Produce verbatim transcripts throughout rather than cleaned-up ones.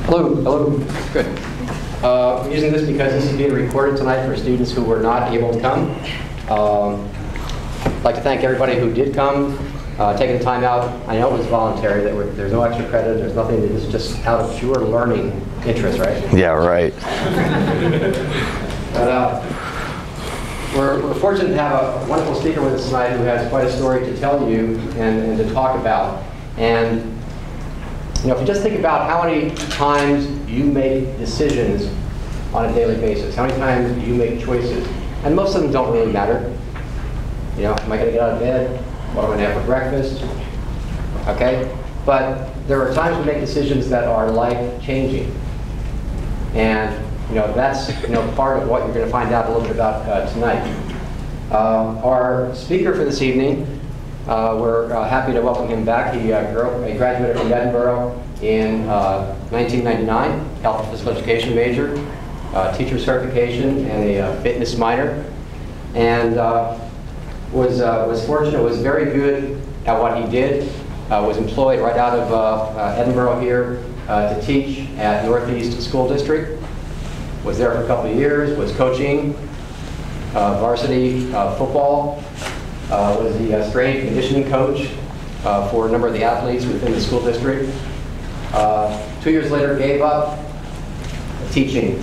Hello, hello, good. Uh, I'm using this because this is being recorded tonight for students who were not able to come. Um, I'd like to thank everybody who did come, uh, taking the time out. I know it was voluntary, that we're, there's no extra credit, there's nothing, it's just out of pure learning interest, right? Yeah, right. But, uh, we're, we're fortunate to have a wonderful speaker with us tonight who has quite a story to tell you and, and to talk about. And you know, if you just think about how many times you make decisions on a daily basis, how many times you make choices, and most of them don't really matter. You know, am I going to get out of bed? What am I going to have for breakfast? Okay? But there are times we make decisions that are life-changing. And, you know, that's, you know, part of what you're going to find out a little bit about uh, tonight. Uh, our speaker for this evening, Uh, we're uh, happy to welcome him back. He uh, grew up, he graduated from Edinboro in uh, nineteen ninety-nine, health and physical education major, uh, teacher certification, and a uh, fitness minor. And uh, was, uh, was fortunate, was very good at what he did, uh, was employed right out of uh, uh, Edinboro here uh, to teach at Northeast School District. Was there for a couple of years, was coaching uh, varsity uh, football. Uh, was the uh, strength and conditioning coach uh, for a number of the athletes within the school district. Uh, two years later, gave up teaching.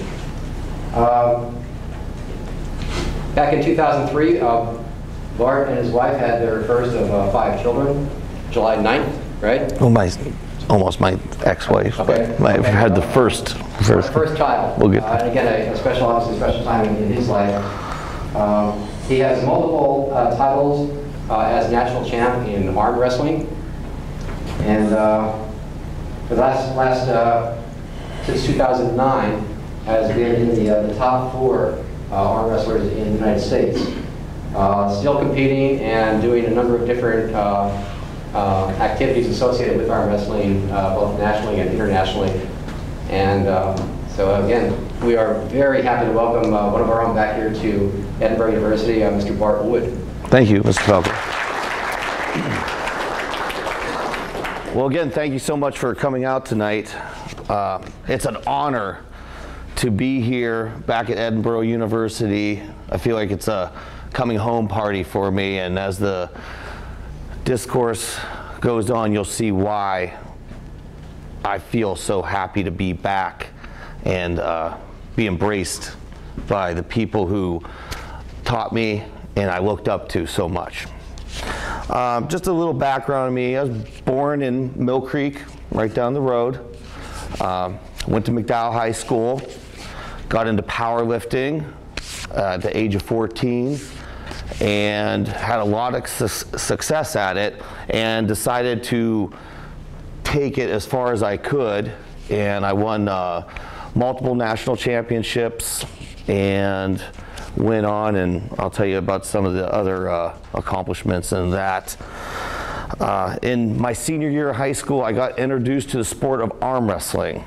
Um, back in two thousand three, uh, Bart and his wife had their first of uh, five children, July ninth, right? Well, my, almost my ex-wife, okay. but I've okay. had the first. First, first child. We'll get uh, and again, a, a special, obviously, special time in, in his life. Um, He has multiple uh, titles uh, as national champ in arm wrestling, and uh, for the last, last uh, since two thousand nine has been in the, uh, the top four uh, arm wrestlers in the United States. Uh, still competing and doing a number of different uh, uh, activities associated with arm wrestling, uh, both nationally and internationally. And uh, so again, we are very happy to welcome uh, one of our own back here to Edinboro University, uh, Mister Bart Wood. Thank you, Mister Falco. Well, again, thank you so much for coming out tonight. Uh, it's an honor to be here back at Edinboro University. I feel like it's a coming home party for me, and as the discourse goes on, you'll see why I feel so happy to be back and uh, be embraced by the people who taught me and I looked up to so much. Um, just a little background on me. I was born in Mill Creek, right down the road. Um, went to McDowell High School, got into powerlifting uh, at the age of fourteen, and had a lot of su success at it, and decided to take it as far as I could, and I won uh, multiple national championships and went on, and I'll tell you about some of the other uh, accomplishments in that. Uh, in my senior year of high school, I got introduced to the sport of arm wrestling.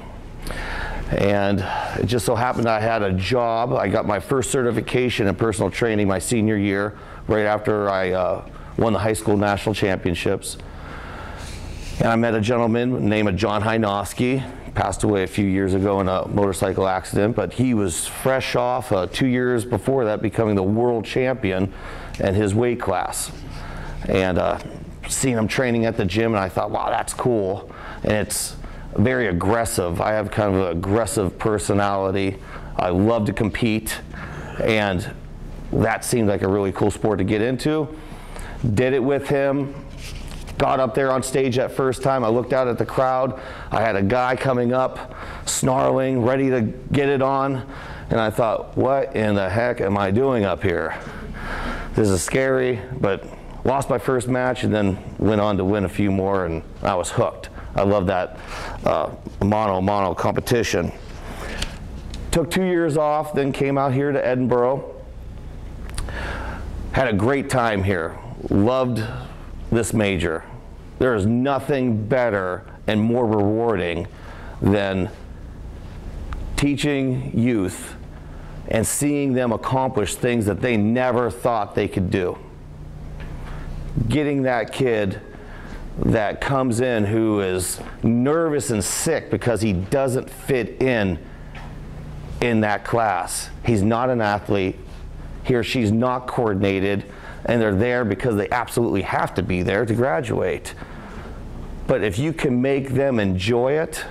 And it just so happened I had a job. I got my first certification in personal training my senior year, right after I uh, won the high school national championships. And I met a gentleman named John Hynoski. Passed away a few years ago in a motorcycle accident, but he was fresh off uh, two years before that becoming the world champion in his weight class. And uh, seeing him training at the gym, and I thought, wow, that's cool. And it's very aggressive. I have kind of an aggressive personality. I love to compete, and that seemed like a really cool sport to get into. Did it with him. Got up there on stage that first time. I looked out at the crowd. I had a guy coming up, snarling, ready to get it on. And I thought, what in the heck am I doing up here? This is scary, but lost my first match and then went on to win a few more, and I was hooked. I love that uh, mono-mono competition. Took two years off, then came out here to Edinboro. Had a great time here. Loved this major. There is nothing better and more rewarding than teaching youth and seeing them accomplish things that they never thought they could do. Getting that kid that comes in who is nervous and sick because he doesn't fit in in that class. He's not an athlete. He or she's not coordinated, and they're there because they absolutely have to be there to graduate. But if you can make them enjoy it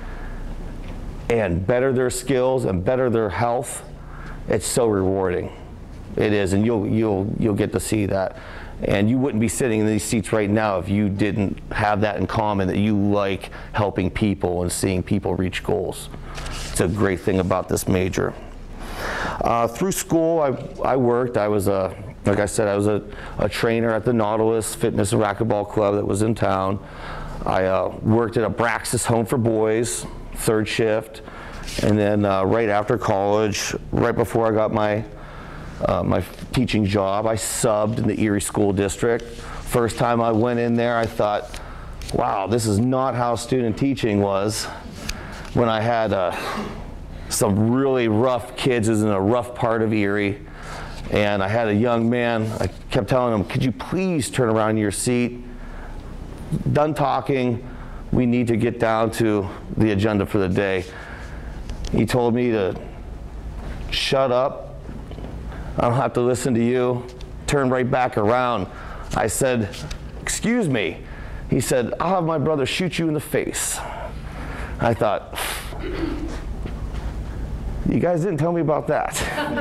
and better their skills and better their health, it's so rewarding. It is, and you'll you'll you'll get to see that. And you wouldn't be sitting in these seats right now if you didn't have that in common, that you like helping people and seeing people reach goals. It's a great thing about this major. Uh, through school, I, I worked. I was a, like I said, I was a, a trainer at the Nautilus Fitness and Racquetball Club that was in town. I uh, worked at a Braxis Home for Boys, third shift. And then uh, right after college, right before I got my Uh, my teaching job, I subbed in the Erie School District. First time I went in there, I thought, wow, this is not how student teaching was. When I had uh, some really rough kids, it was in a rough part of Erie, and I had a young man, I kept telling him, could you please turn around in your seat? Done talking, we need to get down to the agenda for the day. He told me to shut up. I don't have to listen to you. Turn right back around. I said, excuse me. He said, I'll have my brother shoot you in the face. I thought, you guys didn't tell me about that.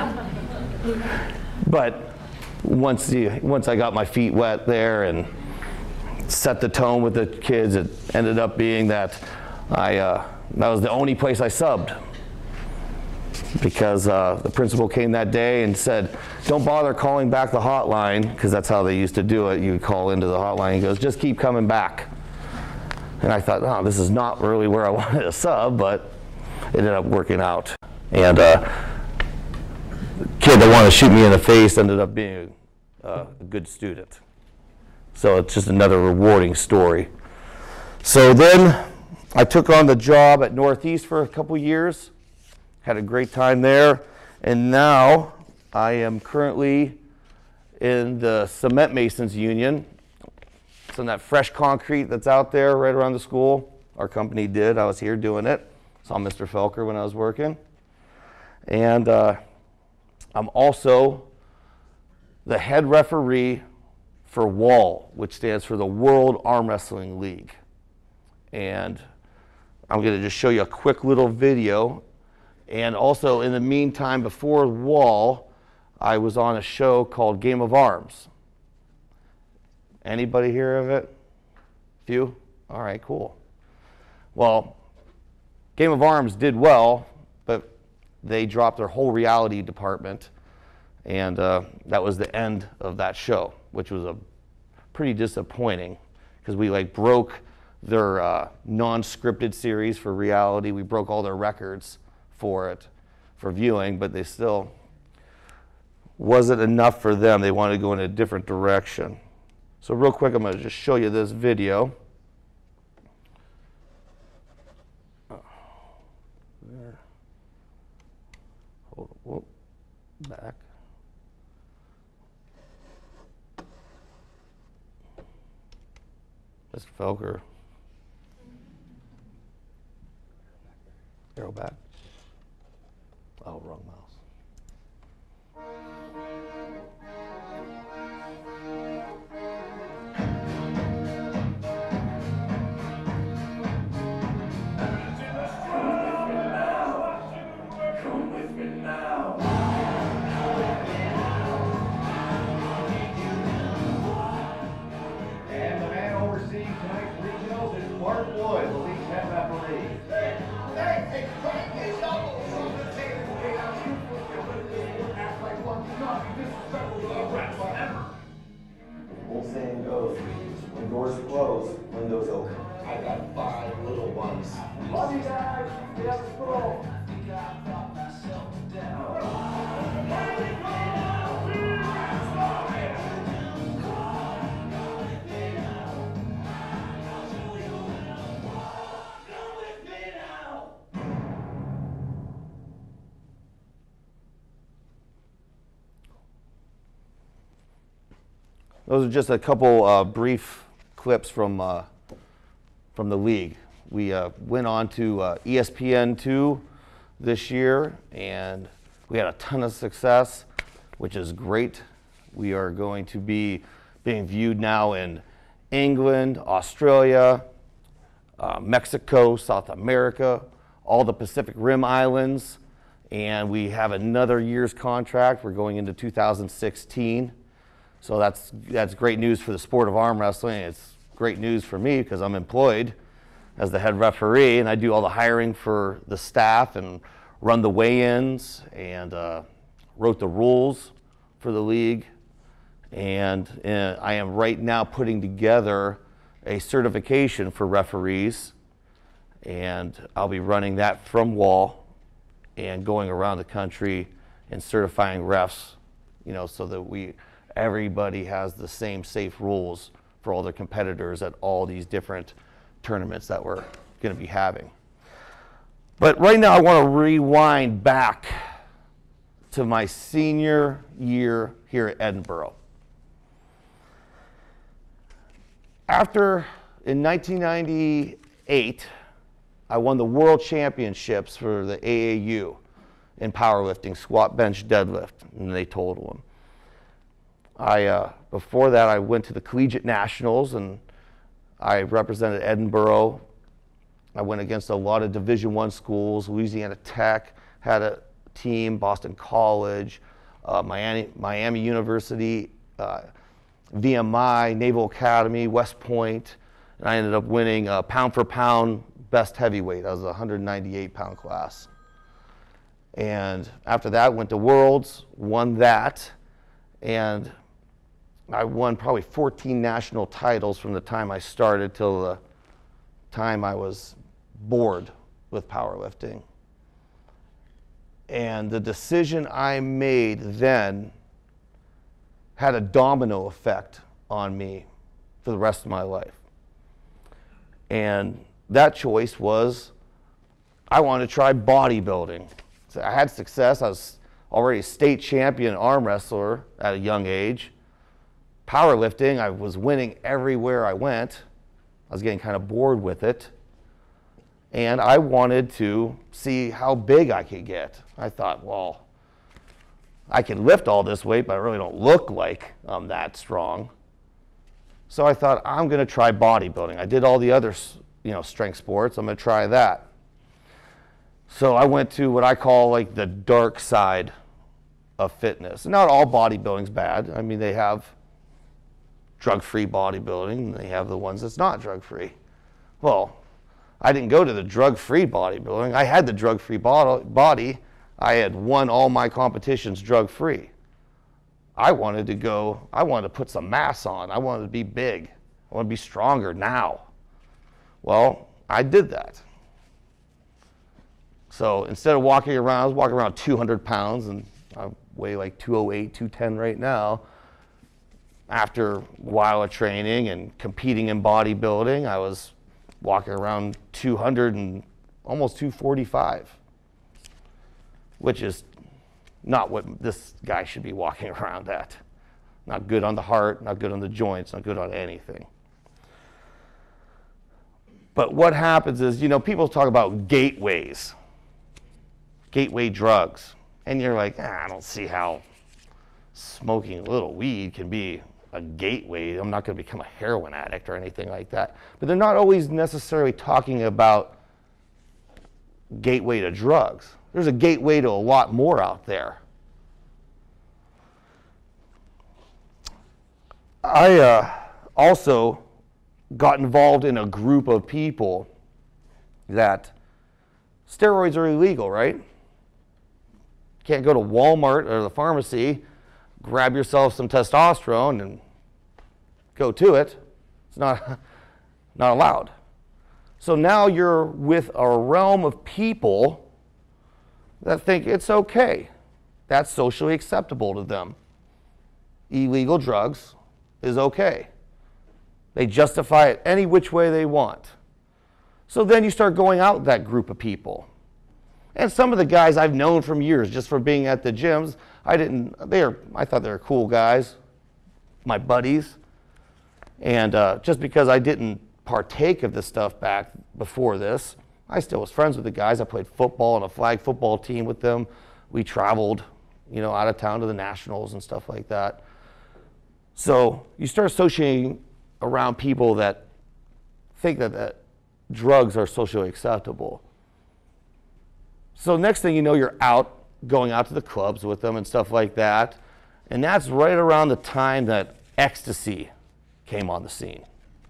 But once, the, once I got my feet wet there and set the tone with the kids, it ended up being that I, uh, that was the only place I subbed. Because uh, the principal came that day and said, don't bother calling back the hotline, because that's how they used to do it. You would call into the hotline. He goes, just keep coming back. And I thought, oh, this is not really where I wanted to sub, but it ended up working out. And uh, the kid that wanted to shoot me in the face ended up being uh, a good student. So it's just another rewarding story. So then I took on the job at Northeast for a couple years. Had a great time there, and now I am currently in the Cement Masons Union. It's in that fresh concrete that's out there right around the school. Our company did. I was here doing it. Saw Mister Felker when I was working. And uh, I'm also the head referee for W A L, which stands for the World Arm Wrestling League. And I'm going to just show you a quick little video. And also, in the meantime, before W A L, I was on a show called Game of Arms. Anybody hear of it? Few? All right, cool. Well, Game of Arms did well, but they dropped their whole reality department, and uh, that was the end of that show, which was a pretty disappointing, because we like broke their uh, non-scripted series for reality. We broke all their records for it, for viewing, but they still wasn't enough for them. They wanted to go in a different direction. So real quick, I'm going to just show you this video. There. Hold on. Whoop. Back. Mister Felker. Arrow back. Oh, wrong mouse. And the man overseeing tonight's regionals is Mark Wood, the league's head referee. Old saying goes, when doors close, windows open. I got five little ones. Love you guys. Get up to school. Those are just a couple uh, brief clips from uh, from the league. We uh, went on to uh, E S P N two this year, and we had a ton of success, which is great. We are going to be being viewed now in England, Australia, uh, Mexico, South America, all the Pacific Rim Islands, and we have another year's contract. We're going into two thousand sixteen. So that's, that's great news for the sport of arm wrestling. It's great news for me because I'm employed as the head referee, and I do all the hiring for the staff and run the weigh-ins and uh, wrote the rules for the league. And uh, I am right now putting together a certification for referees, and I'll be running that from Wall and going around the country and certifying refs, you know, so that we everybody has the same safe rules for all their competitors at all these different tournaments that we're going to be having. But right now I want to rewind back to my senior year here at Edinboro. After, in nineteen ninety-eight, I won the world championships for the A A U in powerlifting, squat, bench, deadlift, and they totaled them. I, uh, before that, I went to the Collegiate Nationals, and I represented Edinboro. I went against a lot of Division One schools. Louisiana Tech had a team, Boston College, uh, Miami, Miami University, uh, V M I, Naval Academy, West Point, and I ended up winning uh, pound for pound best heavyweight. I was a one hundred ninety-eight pound class. And after that, went to Worlds, won that, and I won probably fourteen national titles from the time I started till the time I was bored with powerlifting. And the decision I made then had a domino effect on me for the rest of my life. And that choice was I wanted to try bodybuilding. So I had success. I was already a state champion arm wrestler at a young age. Powerlifting, I was winning everywhere I went. I was getting kind of bored with it. And I wanted to see how big I could get. I thought, well, I can lift all this weight, but I really don't look like I'm that strong. So I thought, I'm going to try bodybuilding. I did all the other, you know, strength sports. I'm going to try that. So I went to what I call like the dark side of fitness. Not all bodybuilding's bad. I mean, they have drug-free bodybuilding, and they have the ones that's not drug-free. Well, I didn't go to the drug-free bodybuilding. I had the drug-free body. I had won all my competitions drug-free. I wanted to go, I wanted to put some mass on. I wanted to be big. I want to be stronger now. Well, I did that. So instead of walking around, I was walking around two hundred pounds, and I weigh like two oh eight, two ten right now. After a while of training and competing in bodybuilding, I was walking around two hundred and almost two forty-five, which is not what this guy should be walking around at. Not good on the heart, not good on the joints, not good on anything. But what happens is, you know, people talk about gateways, gateway drugs, and you're like, ah, I don't see how smoking a little weed can be a gateway. I'm not going to become a heroin addict or anything like that. But they're not always necessarily talking about gateway to drugs. There's a gateway to a lot more out there. I uh, also got involved in a group of people that steroids are illegal, right? Can't go to Walmart or the pharmacy, grab yourself some testosterone and go to it. It's not, not allowed. So now you're with a realm of people that think it's okay. That's socially acceptable to them. Illegal drugs is okay. They justify it any which way they want. So then you start going out with that group of people. And some of the guys I've known from years, just from being at the gyms, I didn't, they are, I thought they were cool guys, my buddies. And uh, just because I didn't partake of this stuff back before this, I still was friends with the guys. I played football on a flag football team with them. We traveled, you know, out of town to the Nationals and stuff like that. So you start associating around people that think that, that drugs are socially acceptable. So next thing you know, you're out, going out to the clubs with them and stuff like that. And that's right around the time that ecstasy came on the scene.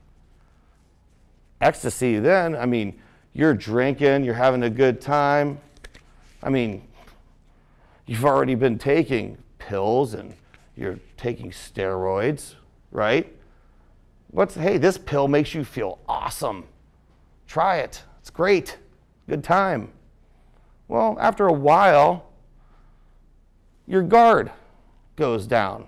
Ecstasy then, I mean, you're drinking, you're having a good time. I mean, you've already been taking pills and you're taking steroids, right? What's, hey, this pill makes you feel awesome. Try it. It's great. Good time. Well, after a while, your guard goes down.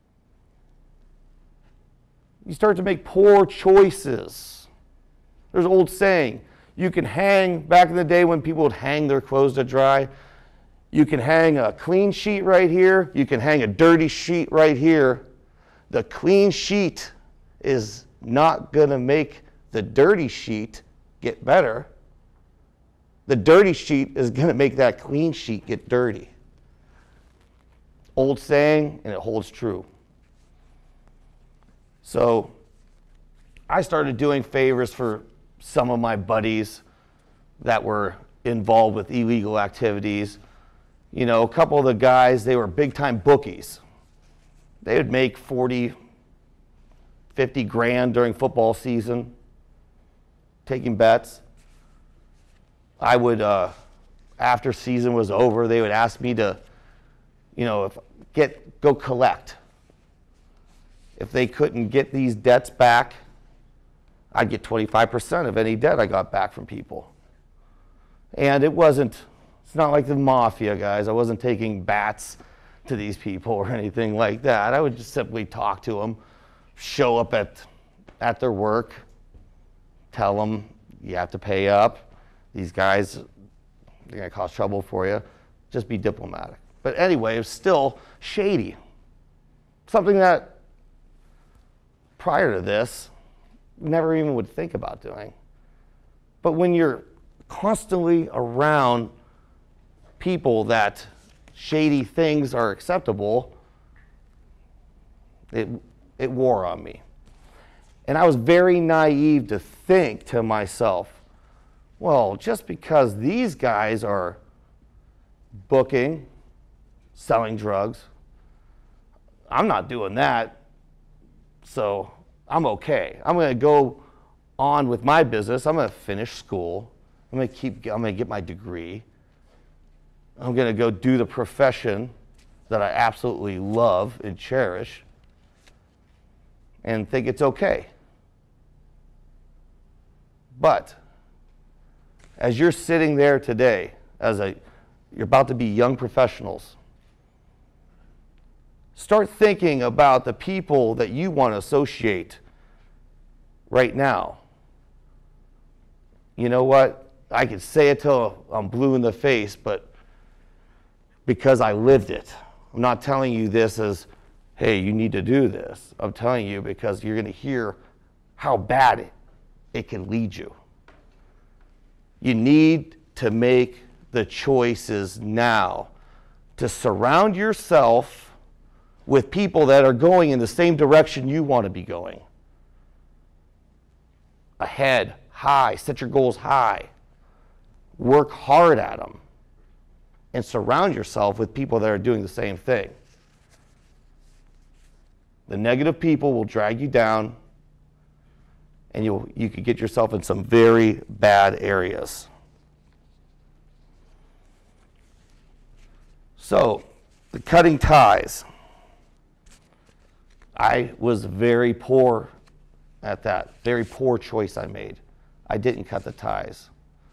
You start to make poor choices. There's an old saying, you can hang, back in the day when people would hang their clothes to dry, you can hang a clean sheet right here, you can hang a dirty sheet right here. The clean sheet is not going to make the dirty sheet get better. The dirty sheet is going to make that clean sheet get dirty. Old saying, and it holds true. So I started doing favors for some of my buddies that were involved with illegal activities. You know, a couple of the guys, they were big-time bookies. They would make forty, fifty grand during football season, taking bets. I would, uh, after season was over, they would ask me to, you know, if, get go collect. If they couldn't get these debts back, I'd get twenty-five percent of any debt I got back from people. And it wasn't, it's not like the mafia guys. I wasn't taking bats to these people or anything like that. I would just simply talk to them, show up at, at their work, tell them you have to pay up. These guys, they're gonna cause trouble for you. Just be diplomatic. But anyway, it was still shady. Something that prior to this, never even would think about doing. But when you're constantly around people that shady things are acceptable, it, it wore on me. And I was very naive to think to myself, well, just because these guys are booking, selling drugs, I'm not doing that, so I'm okay. I'm going to go on with my business. I'm going to finish school. I'm going to keep. I'm going to get my degree. I'm going to go do the profession that I absolutely love and cherish, and think it's okay. But as you're sitting there today, as a you're about to be young professionals, start thinking about the people that you want to associate right now. You know what? I could say it till I'm blue in the face, but because I lived it. I'm not telling you this as, hey, you need to do this. I'm telling you because you're going to hear how bad it, it can lead you. You need to make the choices now to surround yourself with people that are going in the same direction you want to be going. Ahead, high, set your goals high. Work hard at them. And surround yourself with people that are doing the same thing. The negative people will drag you down, and you'll, you could get yourself in some very bad areas. So, the cutting ties. I was very poor at that. Very poor choice I made. I didn't cut the ties.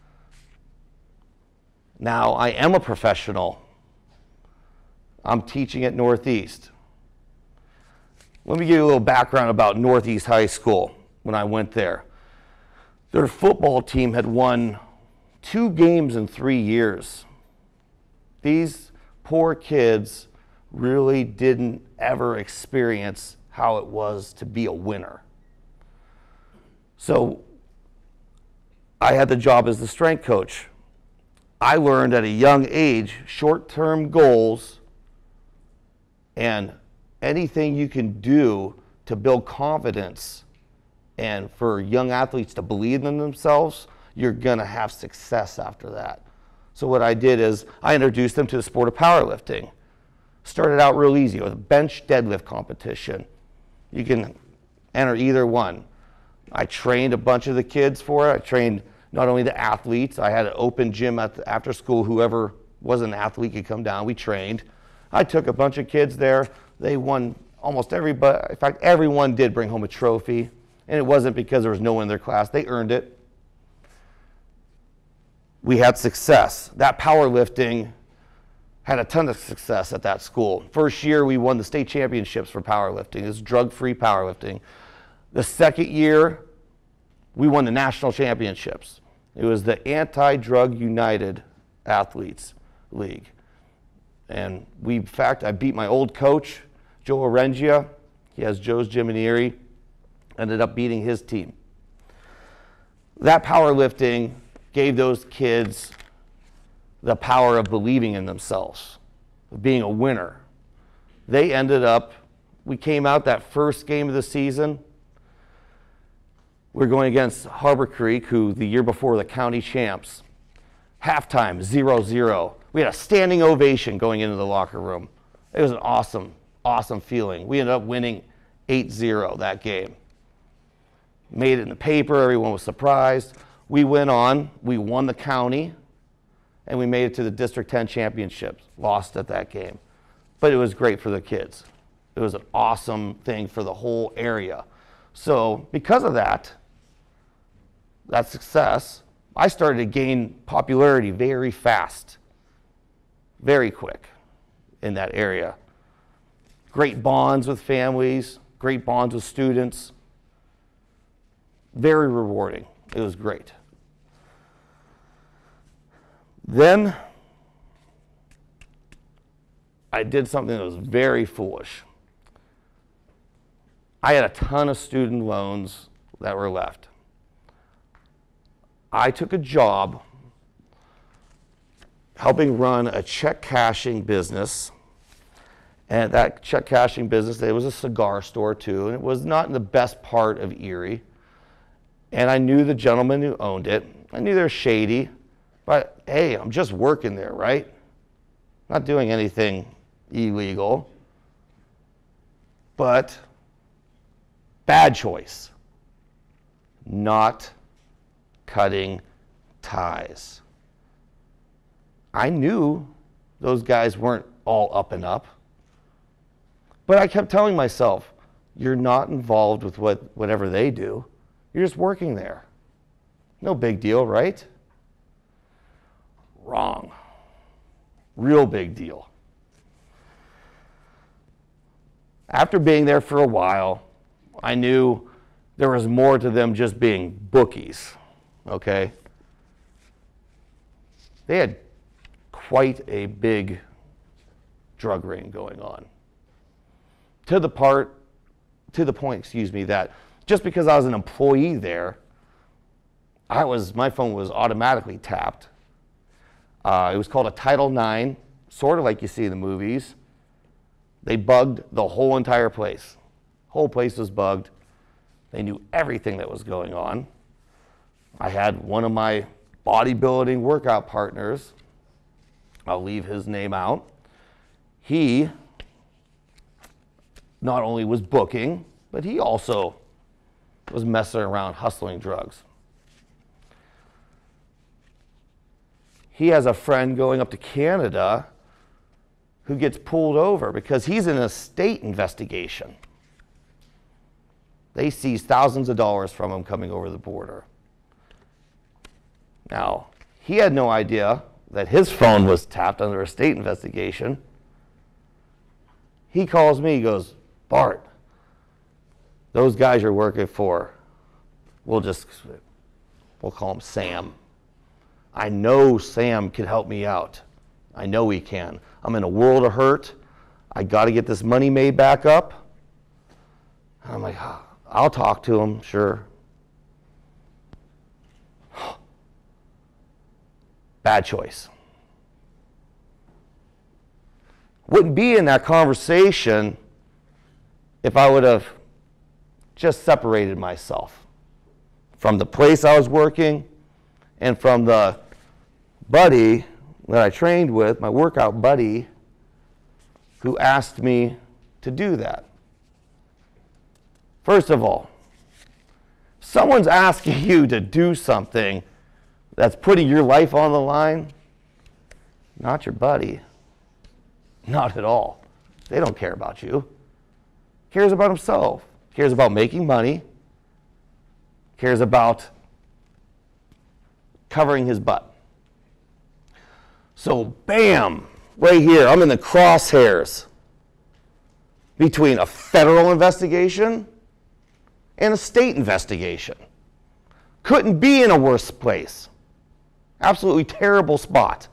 Now, I am a professional. I'm teaching at Northeast. Let me give you a little background about Northeast High School when I went there. Their football team had won two games in three years. These poor kids really didn't ever experience how it was to be a winner. So I had the job as the strength coach. I learned at a young age short-term goals and anything you can do to build confidence and for young athletes to believe in themselves, you're gonna have success after that. So what I did is I introduced them to the sport of powerlifting. Started out real easy with a bench deadlift competition. You can enter either one. I trained a bunch of the kids for it. I trained not only the athletes, I had an open gym at the, after school, whoever was an athlete could come down, we trained. I took a bunch of kids there. They won almost everybody, in fact, everyone did bring home a trophy. And it wasn't because there was no one in their class, they earned it. We had success. That powerlifting had a ton of success at that school. First year, we won the state championships for powerlifting. It's drug-free powerlifting. The second year, we won the national championships. It was the Anti-Drug United Athletes League. And we, in fact, I beat my old coach, Joe Orengia. He has Joe's Gym in Erie. Ended up beating his team. That powerlifting gave those kids the power of believing in themselves, of being a winner. They ended up, we came out that first game of the season. We're going against Harbor Creek, who the year before the county champs. Halftime, zero zero. We had a standing ovation going into the locker room. It was an awesome, awesome feeling. We ended up winning eight zero that game. Made it in the paper, everyone was surprised. We went on, we won the county, and we made it to the District ten championships. Lost at that game. But it was great for the kids. It was an awesome thing for the whole area. So because of that, that success, I started to gain popularity very fast, very quick in that area. Great bonds with families, great bonds with students. Very rewarding. It was great. Then I did something that was very foolish. I had a ton of student loans that were left. I took a job helping run a check cashing business. And that check cashing business, it was a cigar store too, and it was not in the best part of Erie. And I knew the gentleman who owned it. I knew they're shady, but hey, I'm just working there, right? Not doing anything illegal. But bad choice. Not cutting ties. I knew those guys weren't all up and up. But I kept telling myself, you're not involved with what, whatever they do. You're just working there. No big deal, right? Wrong. Real big deal. After being there for a while, I knew there was more to them just being bookies, okay? They had quite a big drug ring going on. To the part, to the point, excuse me, that just because I was an employee there, I was, my phone was automatically tapped. Uh, it was called a Title nine, sort of like you see in the movies. They bugged the whole entire place. Whole place was bugged. They knew everything that was going on. I had one of my bodybuilding workout partners, I'll leave his name out. He not only was booking, but he also was messing around hustling drugs. He has a friend going up to Canada who gets pulled over because he's in a state investigation. They seized thousands of dollars from him coming over the border. Now, he had no idea that his phone was tapped under a state investigation. He calls me, he goes, Bart, those guys you're working for, we'll just, we'll call him Sam. I know Sam can help me out. I know he can. I'm in a world of hurt. I got to get this money made back up. And I'm like, oh, I'll talk to him, sure. Bad choice. Wouldn't be in that conversation if I would have just separated myself from the place I was working and from the buddy that I trained with, my workout buddy, who asked me to do that. First of all, someone's asking you to do something that's putting your life on the line, not your buddy. Not at all. They don't care about you. Cares about himself. Cares about making money. Cares about covering his butt. So bam, right here, I'm in the crosshairs between a federal investigation and a state investigation. Couldn't be in a worse place. Absolutely terrible spot.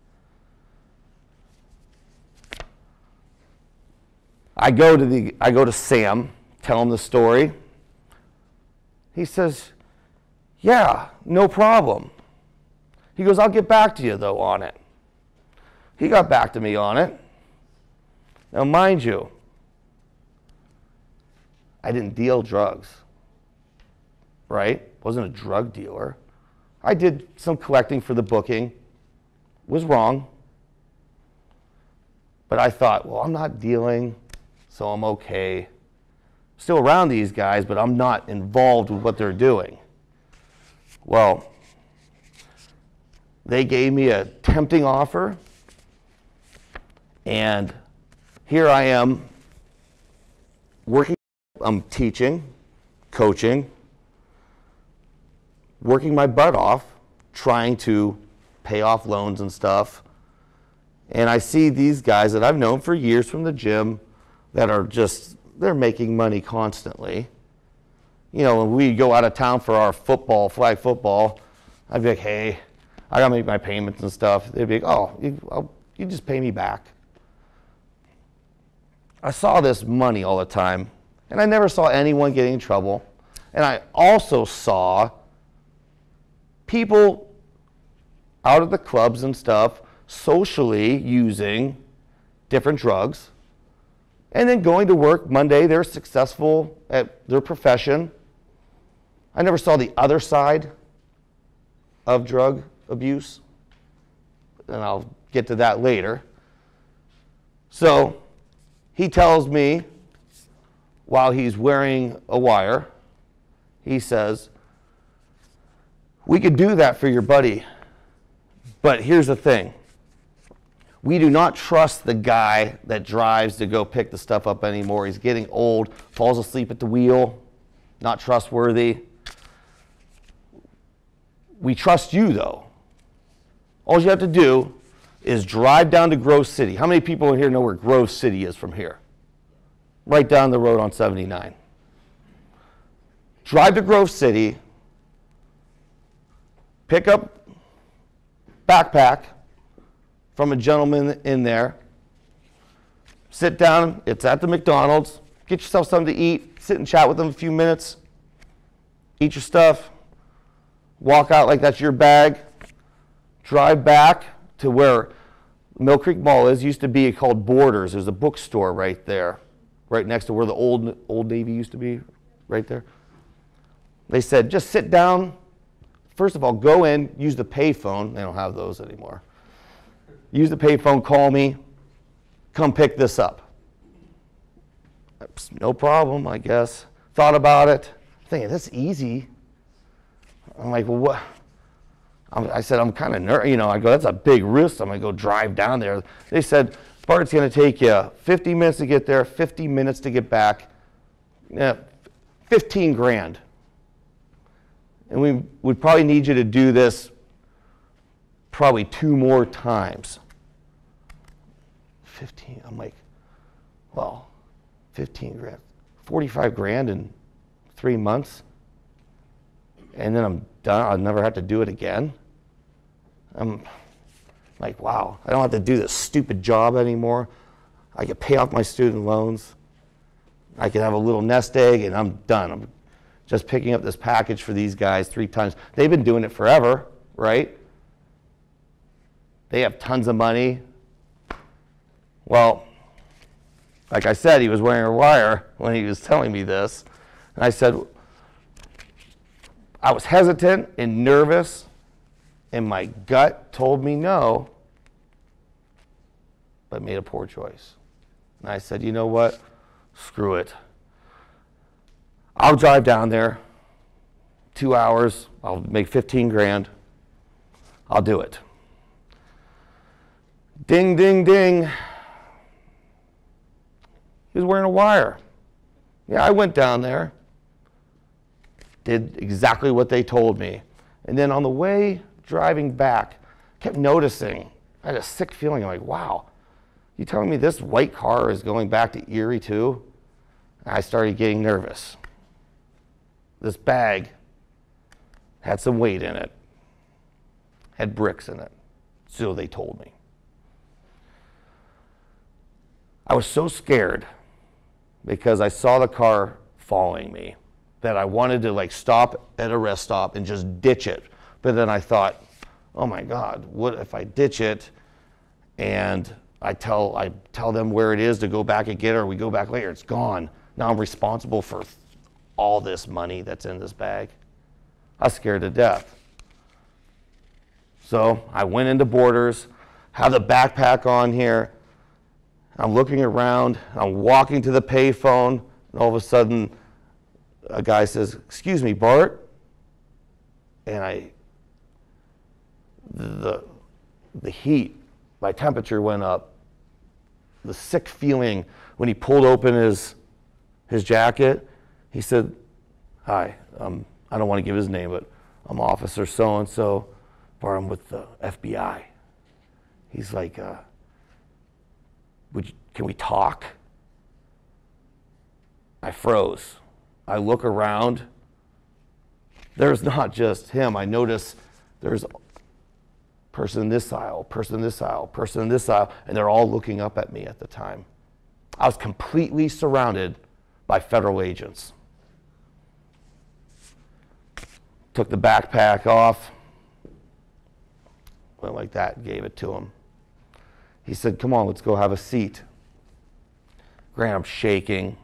I go to the I go to Sam, tell him the story. He says, "Yeah, no problem." He goes, "I'll get back to you though on it." He got back to me on it. Now mind you, I didn't deal drugs, right? Wasn't a drug dealer. I did some collecting for the booking. Was wrong. But I thought, well, I'm not dealing, so I'm okay. Still around these guys, but I'm not involved with what they're doing. Well, they gave me a tempting offer, and here I am working. I'm teaching, coaching, working my butt off, trying to pay off loans and stuff. And I see these guys that I've known for years from the gym that are just, they're making money constantly. You know, when we go out of town for our football, flag football, I'd be like, hey, I gotta make my payments and stuff. They'd be like, oh, you, I'll, you just pay me back. I saw this money all the time, and I never saw anyone getting in trouble. And I also saw people out of the clubs and stuff socially using different drugs, and then going to work Monday, they're successful at their profession. I never saw the other side of drug abuse, and I'll get to that later. So he tells me, while he's wearing a wire, he says, we could do that for your buddy, but here's the thing. We do not trust the guy that drives to go pick the stuff up anymore. He's getting old, falls asleep at the wheel, not trustworthy. We trust you, though. All you have to do is drive down to Grove City. How many people in here know where Grove City is from here? Right down the road on seventy-nine. Drive to Grove City, pick up backpack from a gentleman in there, sit down, it's at the McDonald's, get yourself something to eat, sit and chat with them a few minutes, eat your stuff, walk out like that's your bag, drive back to where Mill Creek Mall is, used to be called Borders. There's a bookstore right there, right next to where the old, old Navy used to be, right there. They said, just sit down. First of all, go in, use the payphone. They don't have those anymore. Use the payphone, call me, come pick this up. No problem, I guess. Thought about it, thinking, that's easy. I'm like, well, what? I'm, I said, I'm kind of nervous. You know, I go, that's a big risk. I'm going to go drive down there. They said, Bart, it's going to take you fifty minutes to get there, fifty minutes to get back. Yeah, fifteen grand. And we would probably need you to do this probably two more times. fifteen, I'm like, well, fifteen grand, forty-five grand in three months. And then I'm done, I'll never have to do it again. I'm like, wow, I don't have to do this stupid job anymore. I can pay off my student loans. I can have a little nest egg and I'm done. I'm just picking up this package for these guys three times. They've been doing it forever, right? they have tons of money. Well, like I said, he was wearing a wire when he was telling me this. And I said, I was hesitant and nervous, and my gut told me no, but made a poor choice. And I said, you know what? Screw it. I'll drive down there, two hours, I'll make fifteen grand. I'll do it. Ding, ding, ding. He was wearing a wire. Yeah, I went down there, did exactly what they told me. And then on the way driving back, kept noticing, I had a sick feeling. I'm like, wow, you telling me this white car is going back to Erie too? And I started getting nervous. This bag had some weight in it, had bricks in it, so they told me. I was so scared because I saw the car following me that I wanted to like stop at a rest stop and just ditch it. But then I thought, oh my God, what if I ditch it and I tell, I tell them where it is to go back and get it, or we go back later, it's gone. Now I'm responsible for all this money that's in this bag. I was scared to death. So I went into Borders, have the backpack on here. I'm looking around, I'm walking to the payphone, and all of a sudden, a guy says, excuse me, Bart? And I, the, the heat, my temperature went up. The sick feeling when he pulled open his, his jacket, he said, hi, um, I don't want to give his name, but I'm Officer so-and-so, Bart, I'm with the F B I. He's like, uh, Would you, can we talk? I froze. I look around. There's not just him. I notice there's a person in this aisle, person in this aisle, person in this aisle, and they're all looking up at me at the time. I was completely surrounded by federal agents. Took the backpack off, went like that, gave it to him. He said, come on, let's go have a seat. Grant, I'm shaking,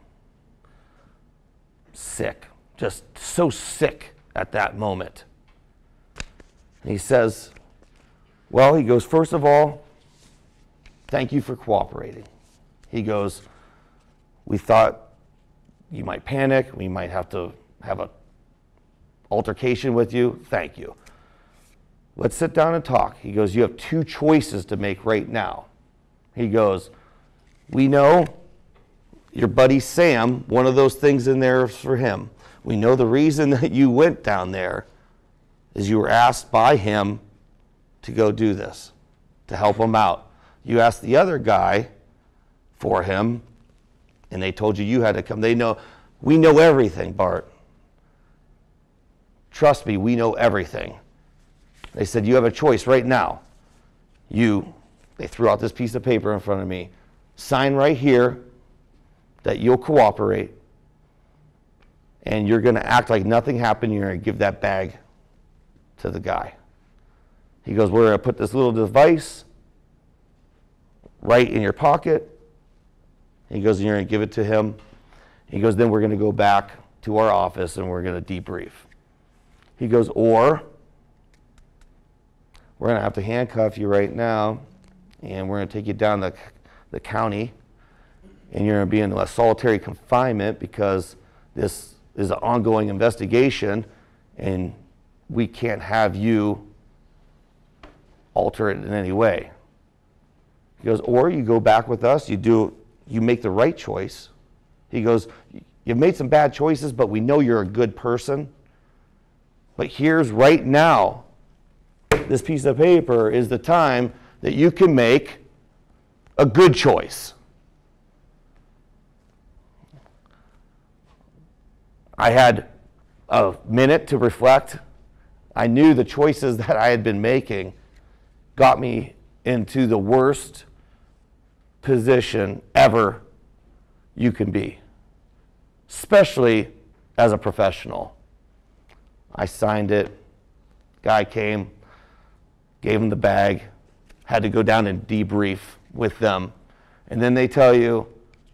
sick, just so sick at that moment. And he says, well, he goes, first of all, thank you for cooperating. He goes, we thought you might panic, we might have to have an altercation with you, thank you. Let's sit down and talk. He goes, you have two choices to make right now. He goes, we know your buddy Sam, one of those things in there is for him. We know the reason that you went down there is you were asked by him to go do this, to help him out. You asked the other guy for him, and they told you you had to come. They know, we know everything, Bart. Trust me, we know everything. They said, you have a choice right now. You, they threw out this piece of paper in front of me. Sign right here that you'll cooperate, and you're going to act like nothing happened. You're going to give that bag to the guy. He goes, we're going to put this little device right in your pocket. He goes, and you're going to give it to him. He goes, then we're going to go back to our office and we're going to debrief. He goes, or we're going to have to handcuff you right now, and we're going to take you down the, the county, and you're going to be in a solitary confinement because this is an ongoing investigation, and we can't have you alter it in any way. He goes, or you go back with us, you do, you make the right choice. He goes, you've made some bad choices, but we know you're a good person. But here's right now, this piece of paper is the time that you can make a good choice. I had a minute to reflect. I knew the choices that I had been making got me into the worst position ever you can be, especially as a professional. I signed it. Guy came, gave him the bag, had to go down and debrief with them. And then they tell you,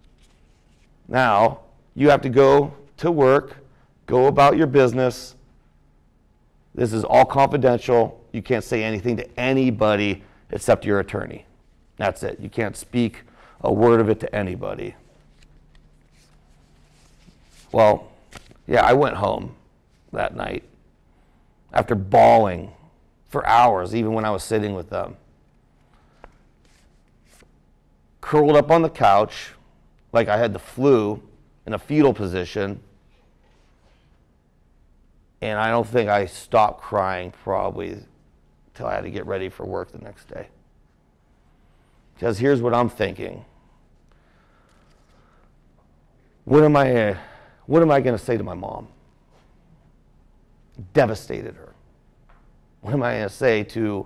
now you have to go to work, go about your business. This is all confidential. You can't say anything to anybody except your attorney. That's it. You can't speak a word of it to anybody. Well, yeah, I went home that night after bawling for hours, even when I was sitting with them. Curled up on the couch like I had the flu in a fetal position. And I don't think I stopped crying probably until I had to get ready for work the next day. Because here's what I'm thinking. What am I, what am I going to say to my mom? Devastated her. What am I going to say to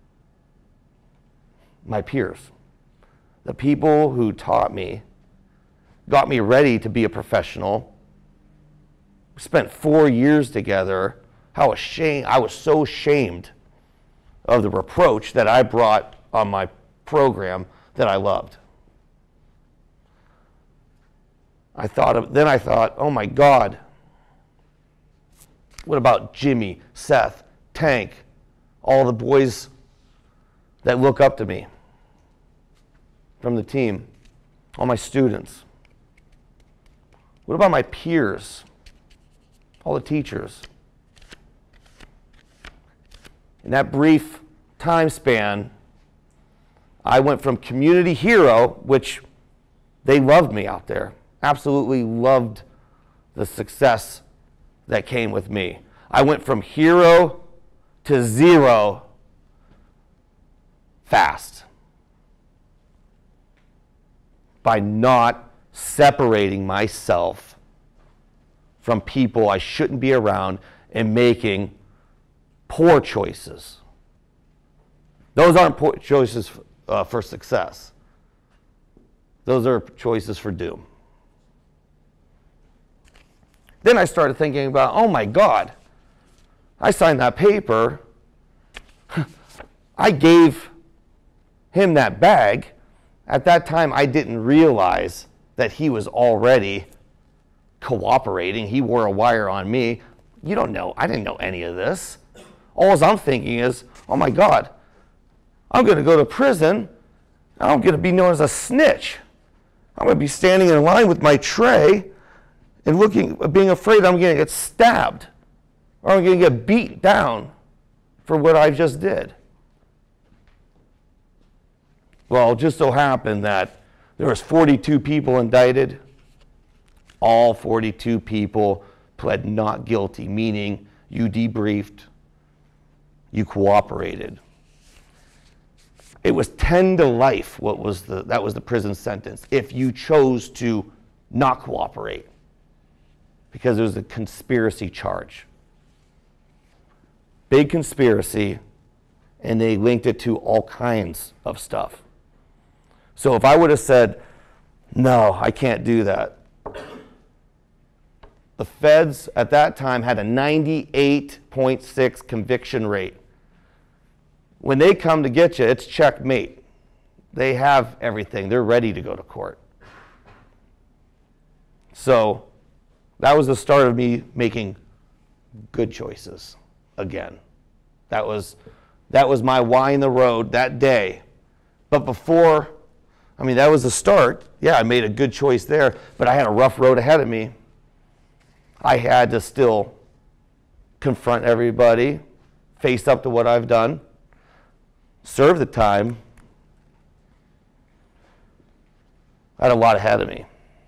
my peers? The people who taught me, got me ready to be a professional, spent four years together. How ashamed, I was so ashamed of the reproach that I brought on my program that I loved. I thought of, then I thought, oh my God, what about Jimmy, Seth, Tank, all the boys that look up to me from the team, all my students? What about my peers, all the teachers? In that brief time span, I went from community hero, which they loved me out there, absolutely loved the success that came with me. I went from hero to zero fast by not separating myself from people I shouldn't be around and making poor choices. Those aren't poor choices uh, for success. Those are choices for doom. Then I started thinking about, oh my God, I signed that paper. I gave him that bag. At that time, I didn't realize that he was already cooperating. He wore a wire on me. You don't know. I didn't know any of this. All I'm thinking is, oh my God, I'm going to go to prison. I'm going to be known as a snitch. I'm going to be standing in line with my tray and looking, being afraid I'm going to get stabbed or I'm going to get beat down for what I just did. Well, it just so happened that there was forty-two people indicted. All forty-two people pled not guilty, meaning you debriefed, you cooperated. It was ten to life. What was the that was the prison sentence if you chose to not cooperate, because it was a conspiracy charge. Big conspiracy, and they linked it to all kinds of stuff. So if I would have said, no, I can't do that, the feds at that time had a ninety-eight point six conviction rate. When they come to get you, it's checkmate. They have everything. They're ready to go to court. So that was the start of me making good choices again. That was, that was my why in the road that day. But before, I mean, that was the start. Yeah, I made a good choice there, but I had a rough road ahead of me. I had to still confront everybody, face up to what I've done, serve the time. I had a lot ahead of me.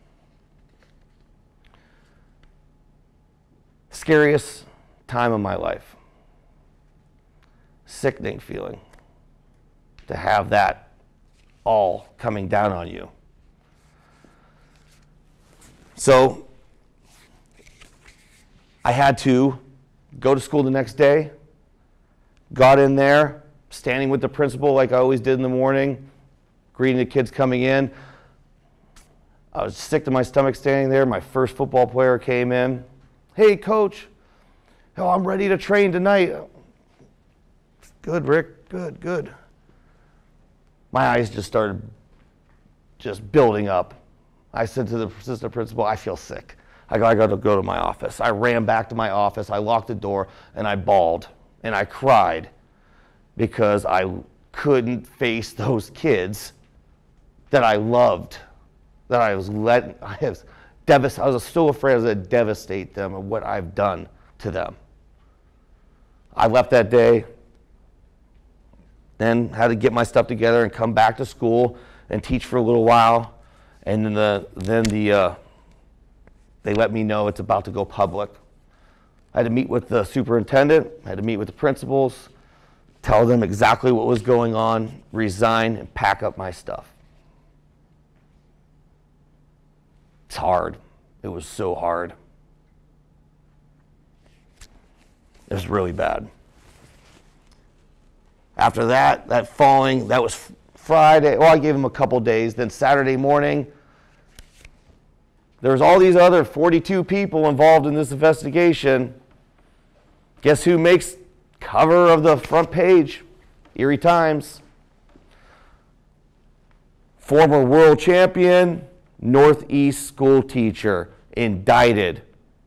Scariest time of my life. Sickening feeling to have that all coming down on you. So I had to go to school the next day, got in there, standing with the principal like I always did in the morning, greeting the kids coming in. I was sick to my stomach standing there. My first football player came in. Hey, coach. Oh, I'm ready to train tonight. Good, Rick. Good, good. my eyes just started just building up. I said to the assistant principal, I feel sick. I got, I got to go to my office. I ran back to my office. I locked the door and I bawled and I cried because I couldn't face those kids that I loved, that I was letting, I was devastated. I was so afraid I was going to devastate them and what I've done to them. I left that day, then had to get my stuff together and come back to school and teach for a little while. And then the, then the, uh, they let me know it's about to go public. I had to meet with the superintendent, I had to meet with the principals, tell them exactly what was going on, resign, and pack up my stuff. It's hard. It was so hard. It was really bad. After that, that following, that was Friday. Well, I gave him a couple days. Then Saturday morning, there was all these other forty-two people involved in this investigation. Guess who makes cover of the front page? Erie Times. Former world champion, Northeast school teacher, indicted.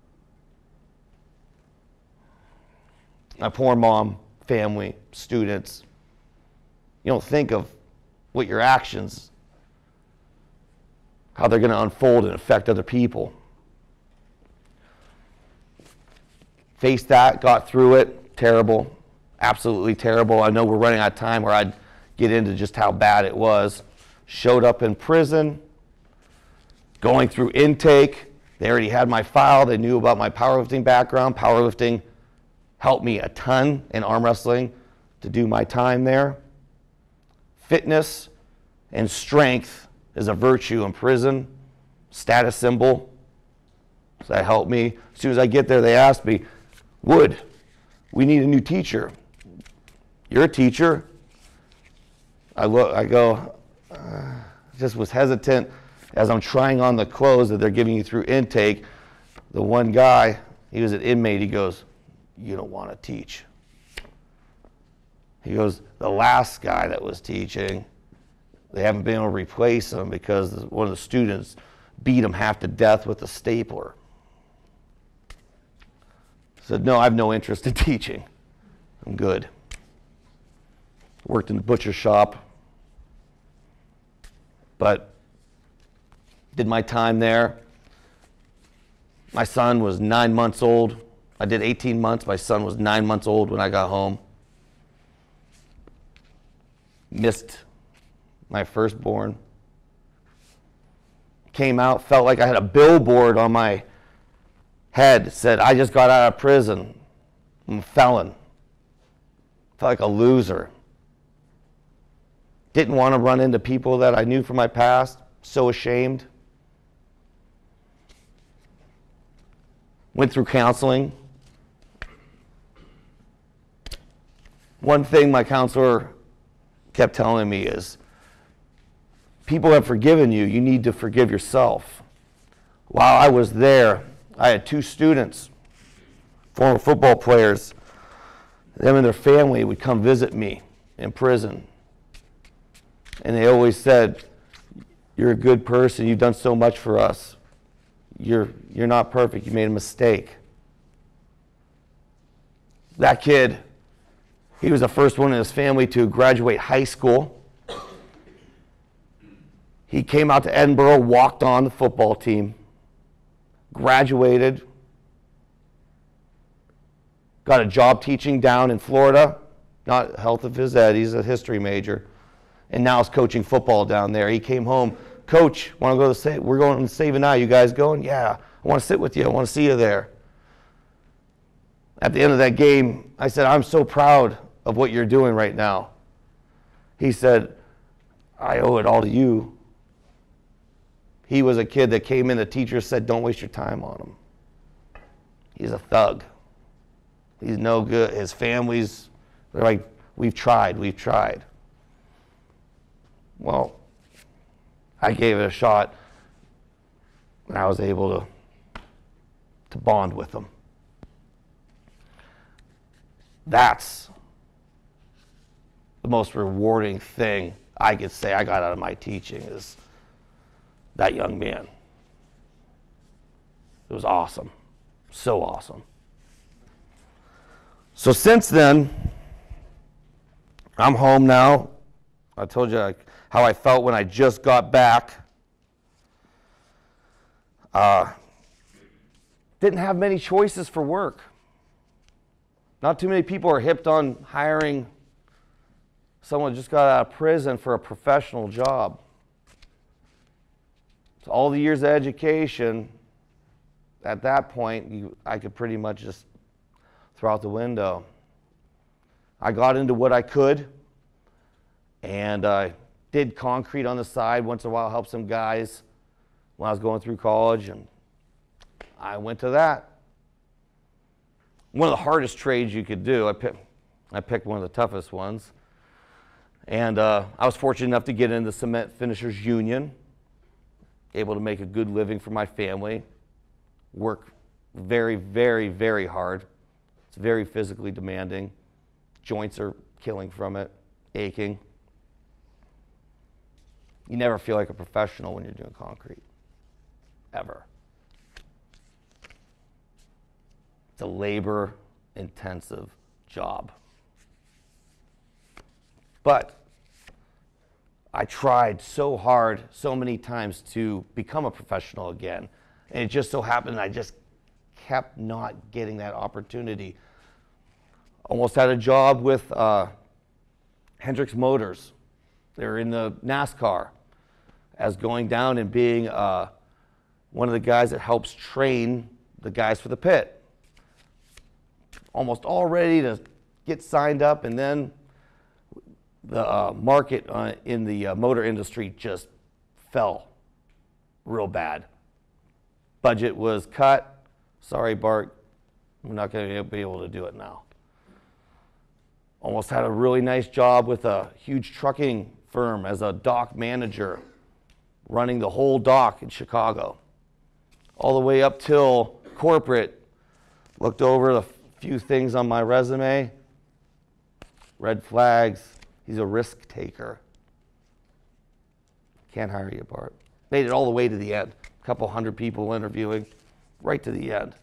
My poor mom, family, students. You don't think of what your actions, how they're going to unfold and affect other people. Faced that, got through it, terrible, absolutely terrible. I know we're running out of time where I'd get into just how bad it was. Showed up in prison, going through intake. They already had my file. They knew about my powerlifting background. Powerlifting helped me a ton in arm wrestling to do my time there. Fitness and strength is a virtue in prison, status symbol. So that helped me. As soon as I get there, they asked me, Wood, we need a new teacher. You're a teacher. I look, I go, uh, just was hesitant as I'm trying on the clothes that they're giving you through intake. The one guy, he was an inmate, he goes, you don't want to teach. He goes, the last guy that was teaching, they haven't been able to replace him because one of the students beat him half to death with a stapler. I said, no, I have no interest in teaching. I'm good. Worked in the butcher shop, but did my time there. My son was nine months old. I did eighteen months. My son was nine months old when I got home. Missed my firstborn. Came out, felt like I had a billboard on my head that said, I just got out of prison. I'm a felon. Felt like a loser. Didn't want to run into people that I knew from my past. So ashamed. Went through counseling. One thing my counselor kept telling me is, people have forgiven you, you need to forgive yourself. While I was there, I had two students, former football players. Them and their family would come visit me in prison. And they always said, you're a good person, you've done so much for us. You're, you're not perfect, you made a mistake. That kid, he was the first one in his family to graduate high school. He came out to Edinboro, walked on the football team, graduated, got a job teaching down in Florida, not health of phys ed, he's a history major, and now is coaching football down there. He came home, Coach, want to go to Sa- we're going to Save and I, you guys going? Yeah, I want to sit with you, I want to see you there. At the end of that game, I said, I'm so proud of what you're doing right now. He said, I owe it all to you. He was a kid that came in, the teacher said, don't waste your time on him. He's a thug. He's no good. His family's, they're like, we've tried, we've tried. Well, I gave it a shot, and I was able to, to bond with him. That's the most rewarding thing I could say I got out of my teaching is that young man. It was awesome. So awesome. So since then, I'm home now. I told you like, how I felt when I just got back. Uh, didn't have many choices for work. Not too many people are hipped on hiring someone who just got out of prison for a professional job. So all the years of education, at that point, you, I could pretty much just throw out the window. I got into what I could, and I uh, did concrete on the side once in a while, helped some guys when I was going through college, and I went to that. One of the hardest trades you could do, I picked, I picked one of the toughest ones. And uh, I was fortunate enough to get in the Cement Finishers Union, able to make a good living for my family, work very, very, very hard. It's very physically demanding. Joints are killing from it, aching. You never feel like a professional when you're doing concrete, ever. It's a labor-intensive job. But I tried so hard so many times to become a professional again. And it just so happened I just kept not getting that opportunity. Almost had a job with uh, Hendricks Motors. They're in the NASCAR, as going down and being uh, one of the guys that helps train the guys for the pit. Almost all ready to get signed up, and then the uh, market uh, in the uh, motor industry just fell real bad. Budget was cut. Sorry, Bart, we're not going to be able to do it now. Almost had a really nice job with a huge trucking firm as a dock manager, running the whole dock in Chicago. All the way up till corporate, looked over the few things on my resume, red flags. He's a risk taker. Can't hire you, Bart. Made it all the way to the end. A couple hundred people interviewing, right to the end.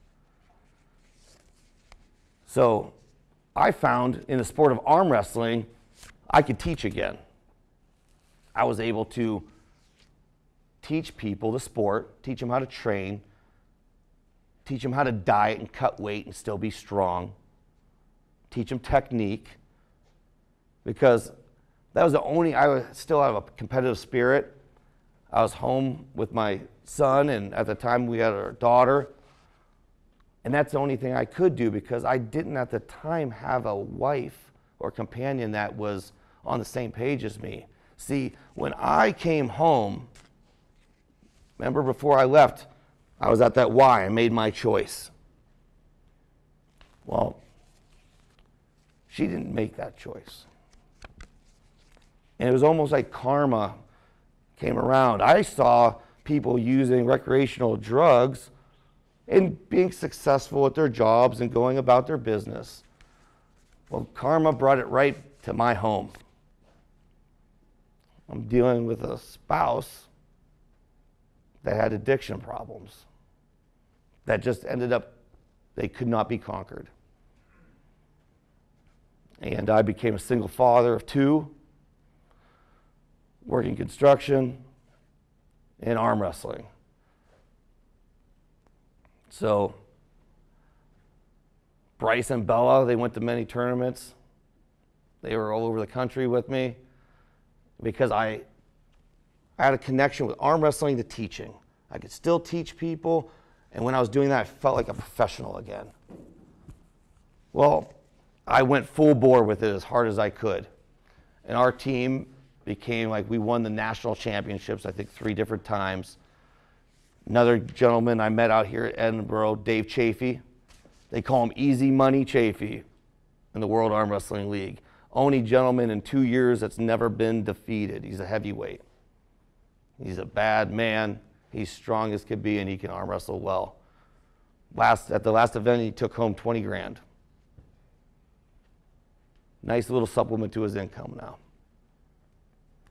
So I found in the sport of arm wrestling, I could teach again. I was able to teach people the sport, teach them how to train, teach them how to diet and cut weight and still be strong, teach them technique, because that was the only, I was still have a competitive spirit. I was home with my son, and at the time we had our daughter, and that's the only thing I could do because I didn't at the time have a wife or companion that was on the same page as me. See, when I came home, remember before I left, I was at that Y, I made my choice. Well, she didn't make that choice. And it was almost like karma came around. I saw people using recreational drugs and being successful at their jobs and going about their business. Well, karma brought it right to my home. I'm dealing with a spouse that had addiction problems that just ended up, they could not be conquered. And I became a single father of two, working construction and arm wrestling. So Bryce and Bella, they went to many tournaments. They were all over the country with me because I, I had a connection with arm wrestling to teaching. I could still teach people, and when I was doing that, I felt like a professional again. Well, I went full bore with it as hard as I could. And our team became like, we won the national championships, I think three different times. Another gentleman I met out here at Edinburgh, Dave Chafee. They call him Easy Money Chafee in the World Arm Wrestling League. Only gentleman in two years that's never been defeated. He's a heavyweight. He's a bad man. He's strong as could be, and he can arm wrestle well. Last, at the last event, he took home twenty grand. Nice little supplement to his income now.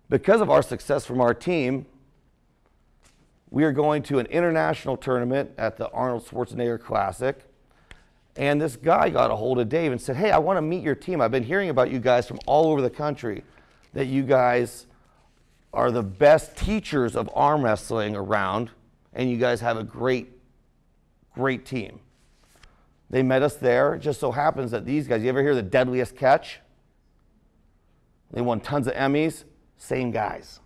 because of our success from our team, we are going to an international tournament at the Arnold Schwarzenegger Classic. And this guy got a hold of Dave and said, hey, I want to meet your team. I've been hearing about you guys from all over the country, that you guys are the best teachers of arm wrestling around, and you guys have a great, great team. They met us there. It just so happens that these guys, you ever hear the Deadliest Catch? They won tons of Emmys. Same guys.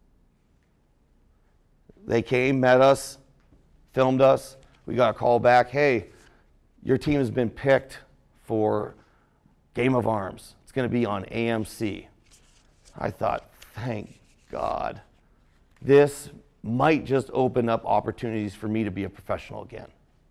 They came, met us, filmed us. We got a call back, hey, your team has been picked for Game of Arms. It's going to be on A M C. I thought, thank God. This might just open up opportunities for me to be a professional again.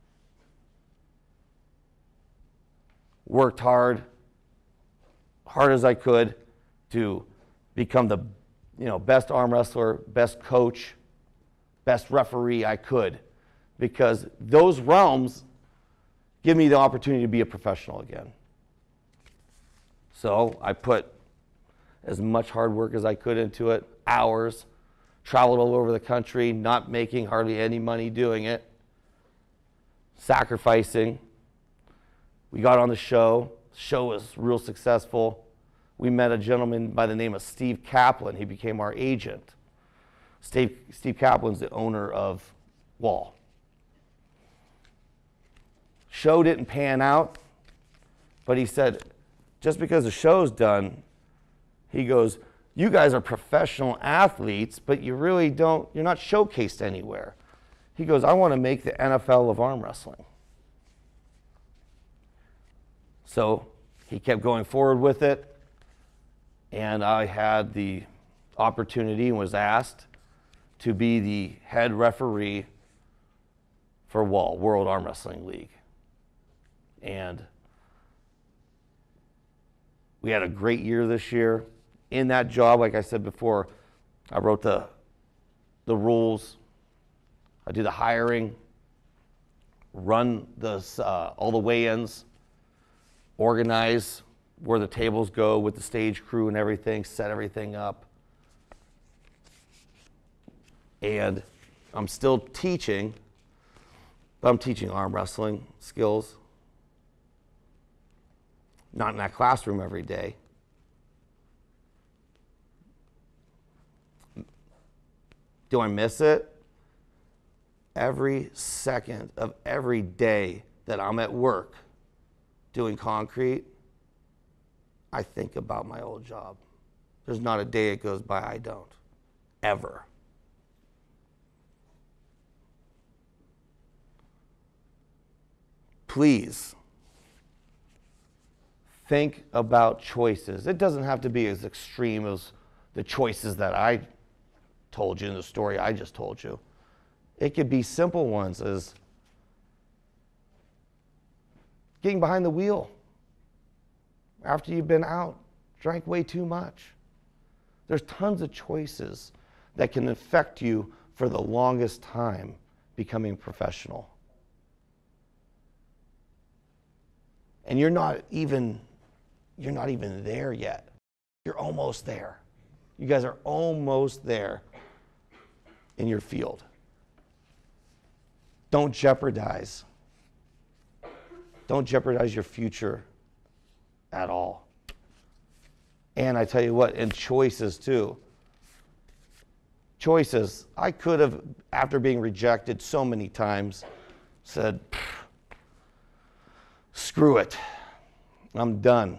Worked hard, hard as I could to become the you know, best arm wrestler, best coach, best referee I could, because those realms give me the opportunity to be a professional again. So I put as much hard work as I could into it, hours, traveled all over the country, not making hardly any money doing it, sacrificing. We got on the show. The show was real successful. We met a gentleman by the name of Steve Kaplan. He became our agent. Steve, Steve Kaplan's the owner of Wall. Show didn't pan out, but he said, just because the show's done, he goes, you guys are professional athletes, but you really don't, you're not showcased anywhere. He goes, I want to make the N F L of arm wrestling. So he kept going forward with it, and I had the opportunity and was asked to be the head referee for W A L, World Arm Wrestling League. And we had a great year this year. In that job, like I said before, I wrote the, the rules, I do the hiring, run the, uh, all the weigh-ins, organize where the tables go with the stage crew and everything, set everything up. And I'm still teaching, but I'm teaching arm wrestling skills. Not in that classroom every day. Do I miss it? Every second of every day that I'm at work doing concrete, I think about my old job. There's not a day it goes by I don't, ever. Please think about choices. It doesn't have to be as extreme as the choices that I told you in the story I just told you. It could be simple ones as getting behind the wheel after you've been out, drank way too much. There's tons of choices that can affect you for the longest time becoming professional. And you're not even, you're not even there yet. You're almost there. You guys are almost there in your field. Don't jeopardize. Don't jeopardize your future at all. And I tell you what, and choices too. Choices. I could have, after being rejected so many times, said, screw it, I'm done.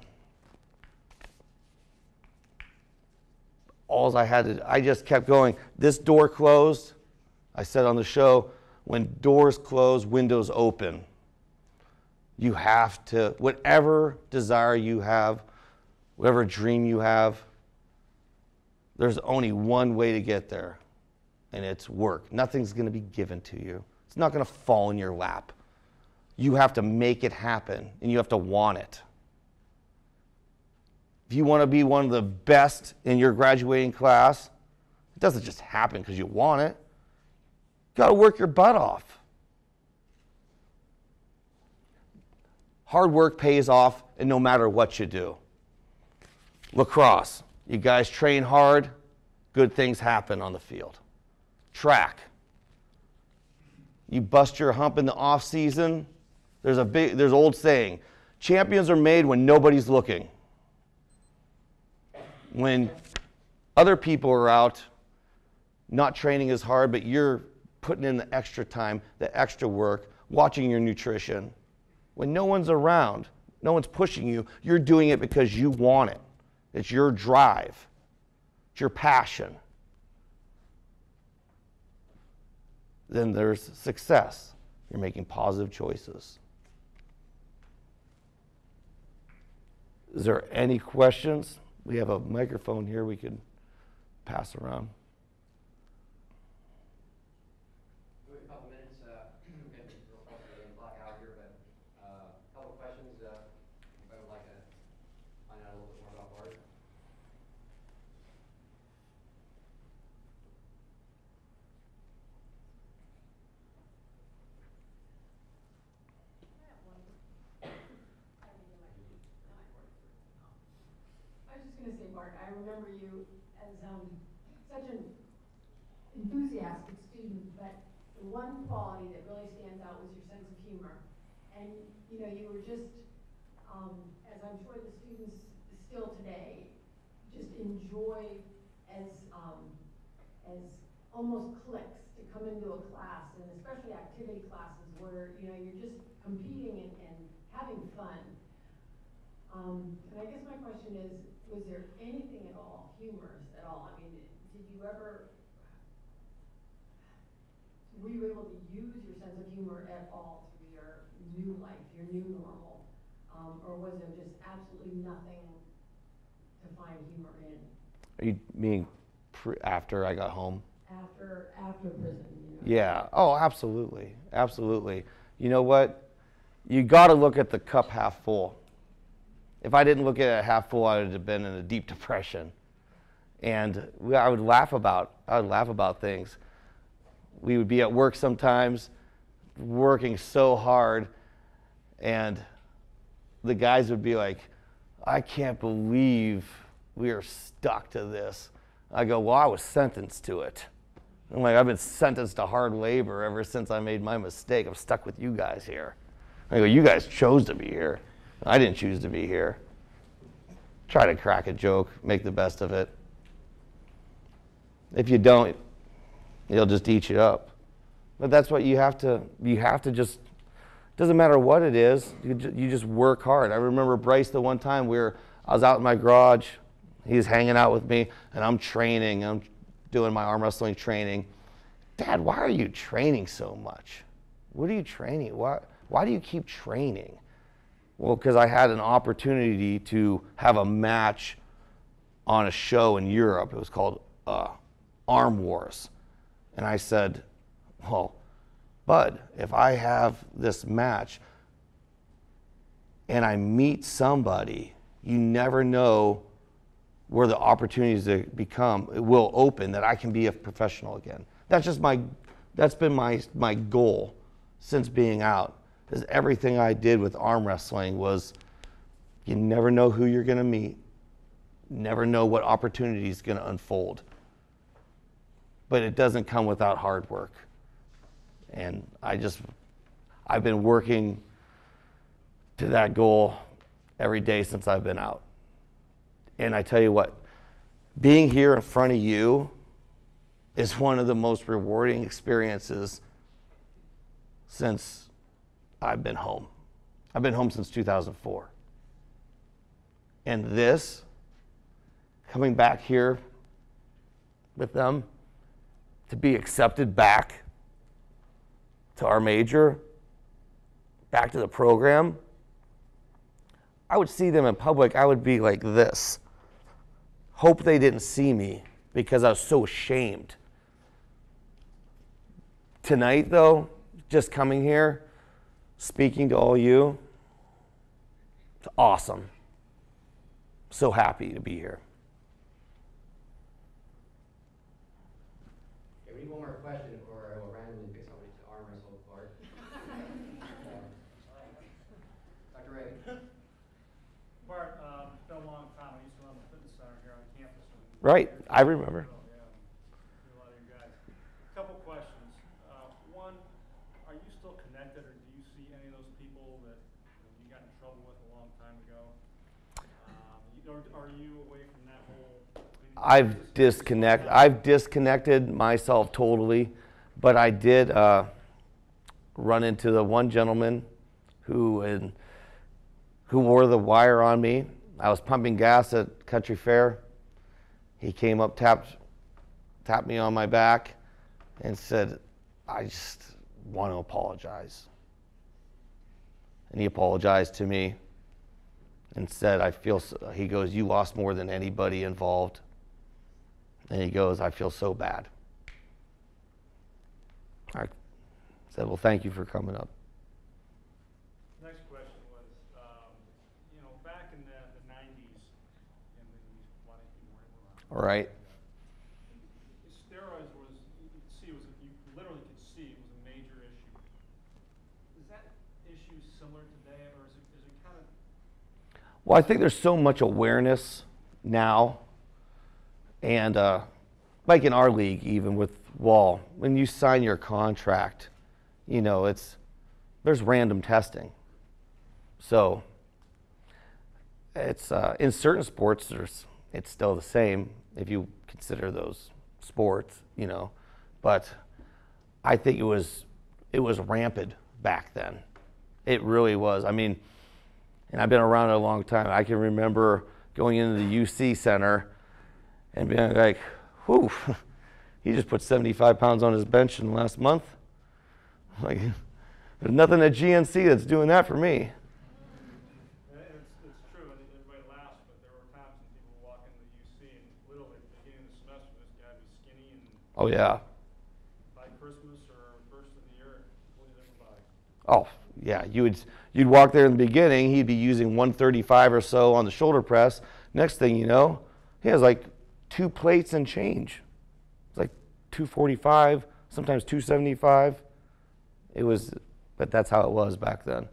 All I had to, I just kept going. This door closed. I said on the show, when doors close, windows open. You have to, whatever desire you have, whatever dream you have, there's only one way to get there, and it's work. Nothing's going to be given to you. It's not going to fall in your lap. You have to make it happen, and you have to want it. If you want to be one of the best in your graduating class, it doesn't just happen because you want it. You got to work your butt off. Hard work pays off, and no matter what you do. Lacrosse, you guys train hard, good things happen on the field. Track. You bust your hump in the off season. There's a big, there's an old saying, champions are made when nobody's looking. When other people are out, not training as hard, but you're putting in the extra time, the extra work, watching your nutrition. When no one's around, no one's pushing you, you're doing it because you want it. It's your drive. It's your passion. Then there's success. You're making positive choices. Is there any questions? We have a microphone here we could pass around. We have a couple minutes. Uh, we're getting real close to the eight o'clock hour here, but uh, a couple of questions. Uh, if I would like to find out a little bit more about Bart. I was just going to say, Mark, I remember you as um, such an enthusiastic student, but the one quality that really stands out was your sense of humor. And, you know, you were just, um, as I'm sure the students still today, just enjoy as, um, as almost clicks to come into a class, and especially activity classes where, you know, you're just competing and, and having fun. Um, and I guess my question is, was there anything at all humorous at all? I mean, did you ever, were you able to use your sense of humor at all through your new life, your new normal? Um, or was there just absolutely nothing to find humor in? Are you meaning pre- after I got home? After, after prison, you know? Yeah. Oh, absolutely. Absolutely. You know what? You got to look at the cup half full. If I didn't look at it half full, I would have been in a deep depression. And we, I would laugh about, I would laugh about things. We would be at work sometimes, working so hard, and the guys would be like, I can't believe we are stuck to this. I go, well, I was sentenced to it. I'm like, I've been sentenced to hard labor ever since I made my mistake. I'm stuck with you guys here. I go, you guys chose to be here. I didn't choose to be here. Try to crack a joke, make the best of it. If you don't, it'll just eat you up. But that's what you have to, you have to just, doesn't matter what it is, you, you just work hard. I remember Bryce the one time we were, I was out in my garage, he's hanging out with me, and I'm training, I'm doing my arm wrestling training. Dad, why are you training so much? What are you training? Why, why do you keep training? Well, because I had an opportunity to have a match on a show in Europe. It was called uh, Arm Wars. And I said, well, Bud, if I have this match and I meet somebody, you never know where the opportunities to become it will open, that I can be a professional again. That's just my, that's been my, my goal since being out. Because everything I did with arm wrestling was, you never know who you're going to meet, never know what opportunity is going to unfold. But it doesn't come without hard work. And I just, I've been working to that goal every day since I've been out. And I tell you what, being here in front of you is one of the most rewarding experiences since I've been home. I've been home since two thousand four. And this, coming back here with them, to be accepted back to our major, back to the program, I would see them in public, I would be like this. Hope they didn't see me because I was so ashamed. Tonight, though, just coming here, speaking to all you, it's awesome. So happy to be here. Okay, we need one more question, or I will randomly pick somebody to arm wrestle Bart. Doctor Ray. Bart, uh, been a long time. I used to run the fitness center here on campus. Right, I remember. Oh, yeah. I've disconnect. I've disconnected myself totally, but I did uh, run into the one gentleman who in, who wore the wire on me. I was pumping gas at Country Fair. He came up, tapped, tapped me on my back, and said, "I just want to apologize." And he apologized to me and said, "I feel." So, he goes, "You lost more than anybody involved." And he goes, "I feel so bad." I said, "Well, thank you for coming up." Next question was, um, you know, back in the, the nineties, and then we, a lot of people weren't around. All right. Steroids was, you could see, it was, you literally could see it was a major issue. Is that issue similar today, or is it, is it kind of? Well, I think there's so much awareness now. And uh, like in our league, even with Wall, when you sign your contract, you know, it's there's random testing. So it's uh, in certain sports, there's it's still the same if you consider those sports, you know. But I think it was it was rampant back then. It really was. I mean, and I've been around it a long time. I can remember going into the U C Center and being like, whew, he just put seventy-five pounds on his bench in the last month. Like, there's nothing at G N C that's doing that for me. It's, it's true, and everybody laughs, but there were times when people would walk into the U C and literally at the beginning of the semester, this guy would be skinny, and Oh, yeah. by Christmas or first of the year, completely different body. Oh, yeah. You would, you'd walk there in the beginning, he'd be using one thirty-five or so on the shoulder press. Next thing you know, he has like two plates and change. It's like two forty-five, sometimes two seventy-five. It was, but that's how it was back then.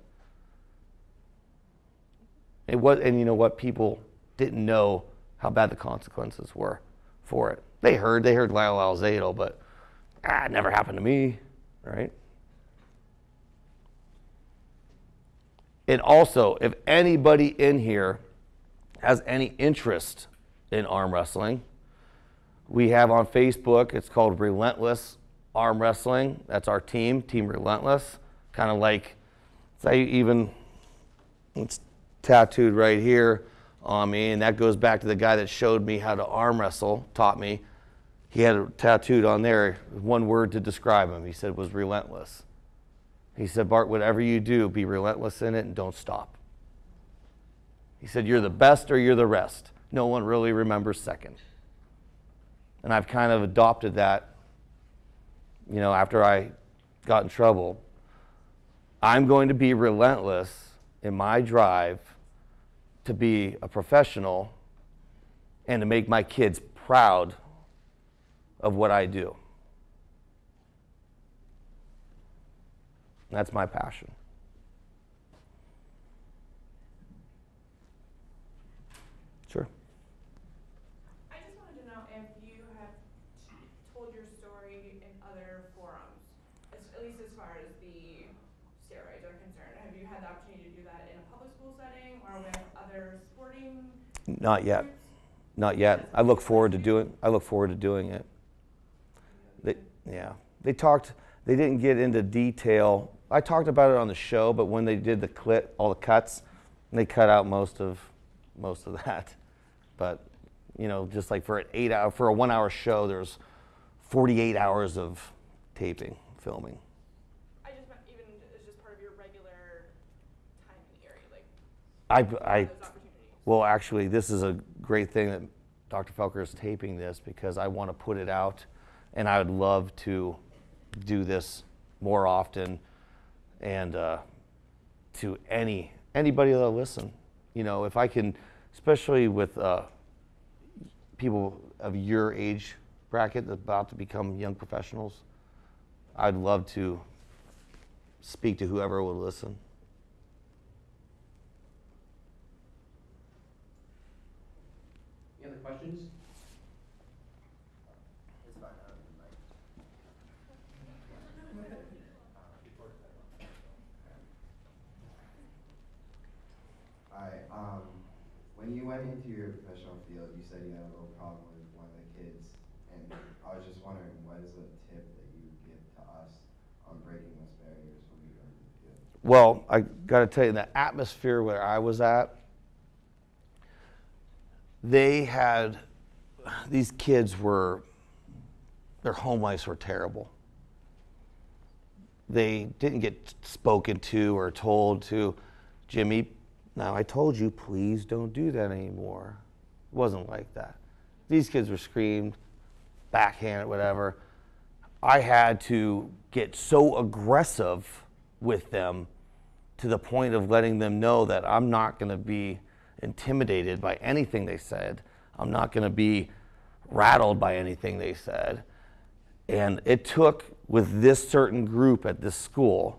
It was, and you know what? People didn't know how bad the consequences were for it. They heard, they heard Lyle Alzado, but ah, it never happened to me, right? And also, if anybody in here has any interest in arm wrestling, we have on Facebook, it's called Relentless Arm Wrestling. That's our team, Team Relentless. Kind of like, it's even, it's tattooed right here on me, and that goes back to the guy that showed me how to arm wrestle, taught me. He had it tattooed on there, one word to describe him. He said it was relentless. He said, "Bart, whatever you do, be relentless in it and don't stop." He said, "You're the best or you're the rest. No one really remembers second." And I've kind of adopted that, you know, after I got in trouble. I'm going to be relentless in my drive to be a professional and to make my kids proud of what I do. That's my passion. Sure. I just wanted to know if you have told your story in other forums, as, at least as far as the steroids are concerned. Have you had the opportunity to do that in a public school setting or with other sporting Not yet. groups? Not yet. I look forward to doing. I look forward to doing it. They, yeah, they talked. They didn't get into detail. I talked about it on the show, but when they did the clip, all the cuts, they cut out most of most of that. But you know, just like for an eight hour, for a one hour show, there's forty-eight hours of taping, filming. I just meant even as just part of your regular time in the area, like I, I, those opportunities. well, actually, this is a great thing that Doctor Felker is taping this because I want to put it out, and I would love to do this more often, and uh, to any anybody that'll listen. You know, if I can, especially with uh, people of your age bracket about to become young professionals, I'd love to speak to whoever will listen. Any other questions? It's fine, I don't need the mic. Alright, um, when you went into your professional field, you said you had a little problem with one Well, I got to tell you, the atmosphere where I was at, they had, these kids were, their home lives were terrible. They didn't get spoken to or told to, Jimmy, now I told you, please don't do that anymore. It wasn't like that. These kids were screamed, backhanded, whatever. I had to get so aggressive with them to the point of letting them know that I'm not going to be intimidated by anything they said. I'm not going to be rattled by anything they said. And it took, with this certain group at this school,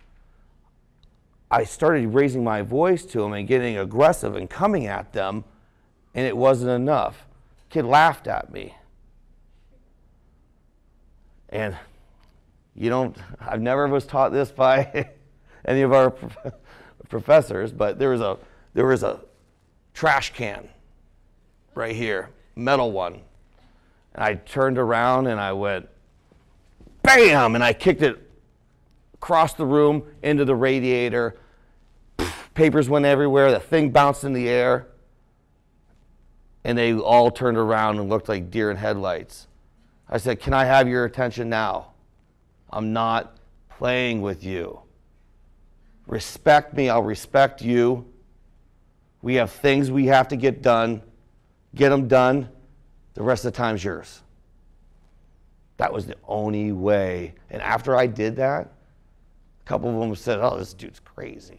I started raising my voice to them and getting aggressive and coming at them, and it wasn't enough. Kid laughed at me. And you don't, I've never was taught this by any of our professors, but there was a, there was a trash can right here, metal one. And I turned around and I went, bam, and I kicked it across the room into the radiator. Papers went everywhere, the thing bounced in the air, and they all turned around and looked like deer in headlights. I said, can I have your attention now? I'm not playing with you. Respect me, I'll respect you. We have things we have to get done. Get them done. The rest of the time's yours. That was the only way. And after I did that, a couple of them said, oh, this dude's crazy.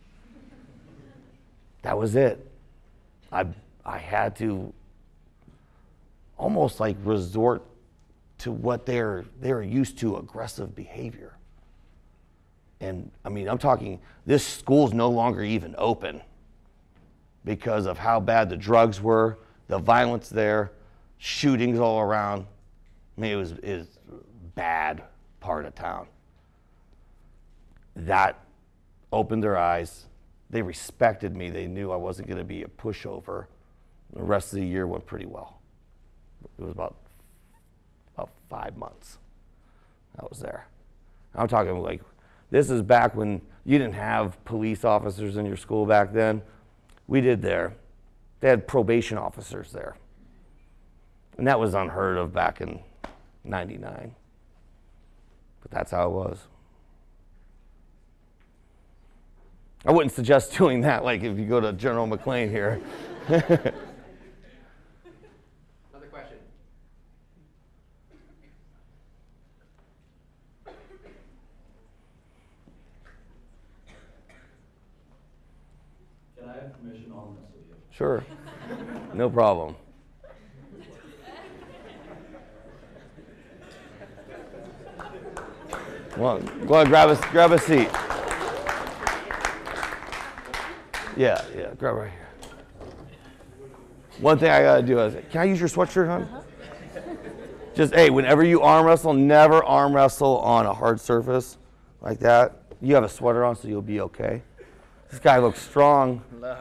That was it. I, I had to almost like resort to what they're, they're used to, aggressive behavior. And I mean, I'm talking, this school's no longer even open because of how bad the drugs were, the violence there, shootings all around. I mean, it was, it was a bad part of town. That opened their eyes. They respected me. They knew I wasn't going to be a pushover. The rest of the year went pretty well. It was about, about five months I was there. I'm talking like, this is back when you didn't have police officers in your school back then. We did there. They had probation officers there. And that was unheard of back in ninety-nine. But that's how it was. I wouldn't suggest doing that like if you go to General McLean here. Another question. Can I have permission to arm wrestle you? Sure. No problem. Come on, go on, grab a, grab a seat. Yeah, yeah, grab right here. One thing I gotta do is, can I use your sweatshirt, hon? Uh-huh. Just, hey, whenever you arm wrestle, never arm wrestle on a hard surface like that. You have a sweater on, so you'll be okay. This guy looks strong. No.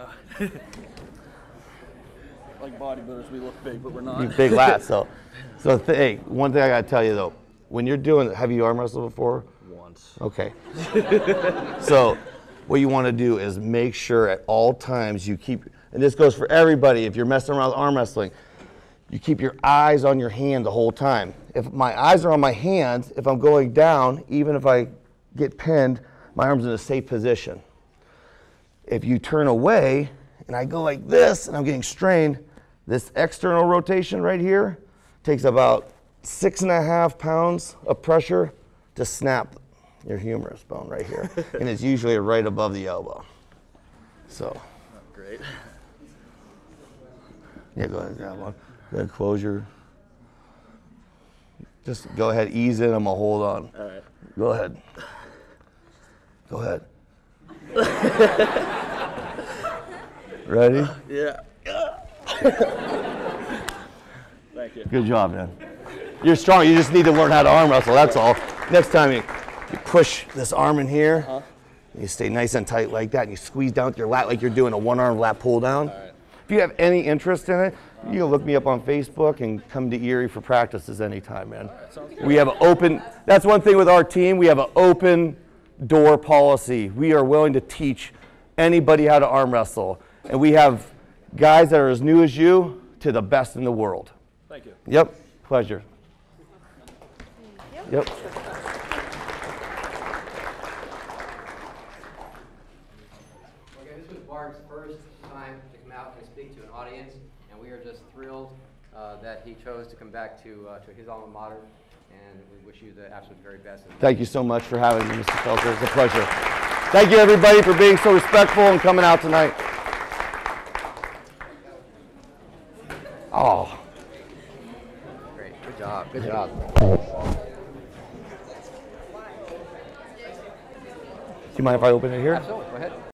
Like bodybuilders, we look big, but we're not. You big lats, so. So, th hey, one thing I gotta tell you though, when you're doing, have you arm wrestled before? Once. Okay. So, what you want to do is make sure at all times you keep, and this goes for everybody, if you're messing around with arm wrestling, you keep your eyes on your hand the whole time. If my eyes are on my hand, if I'm going down, even if I get pinned, my arm's in a safe position. If you turn away and I go like this and I'm getting strained, this external rotation right here takes about six and a half pounds of pressure to snap your humerus bone right here. And it's usually right above the elbow. So. Oh, great. Yeah, go ahead, grab one. Go ahead, close your. Just go ahead, ease in, I'm gonna hold on. All right. Go ahead. Go ahead. Ready? Yeah. Thank you. Good job, man. You're strong, you just need to learn how to arm wrestle, that's all. Next time you, you push this arm in here, uh-huh. You stay nice and tight like that, and you squeeze down with your lat like you're doing a one-arm lat pull down. All right. If you have any interest in it, you can look me up on Facebook and come to Erie for practices anytime, man. All right, sounds good. We have an open, that's one thing with our team, we have an open door policy. We are willing to teach anybody how to arm wrestle. And we have guys that are as new as you to the best in the world. Thank you. Yep, pleasure. Yep. Okay, this was Barb's first time to come out and speak to an audience, and we are just thrilled uh, that he chose to come back to, uh, to his alma mater, and we wish you the absolute very best. Thank you so much for having me, Mister Felker. It's a pleasure. Thank you, everybody, for being so respectful and coming out tonight. Oh. Great, good job, good job. Do you mind if I open it here? Absolutely, go ahead.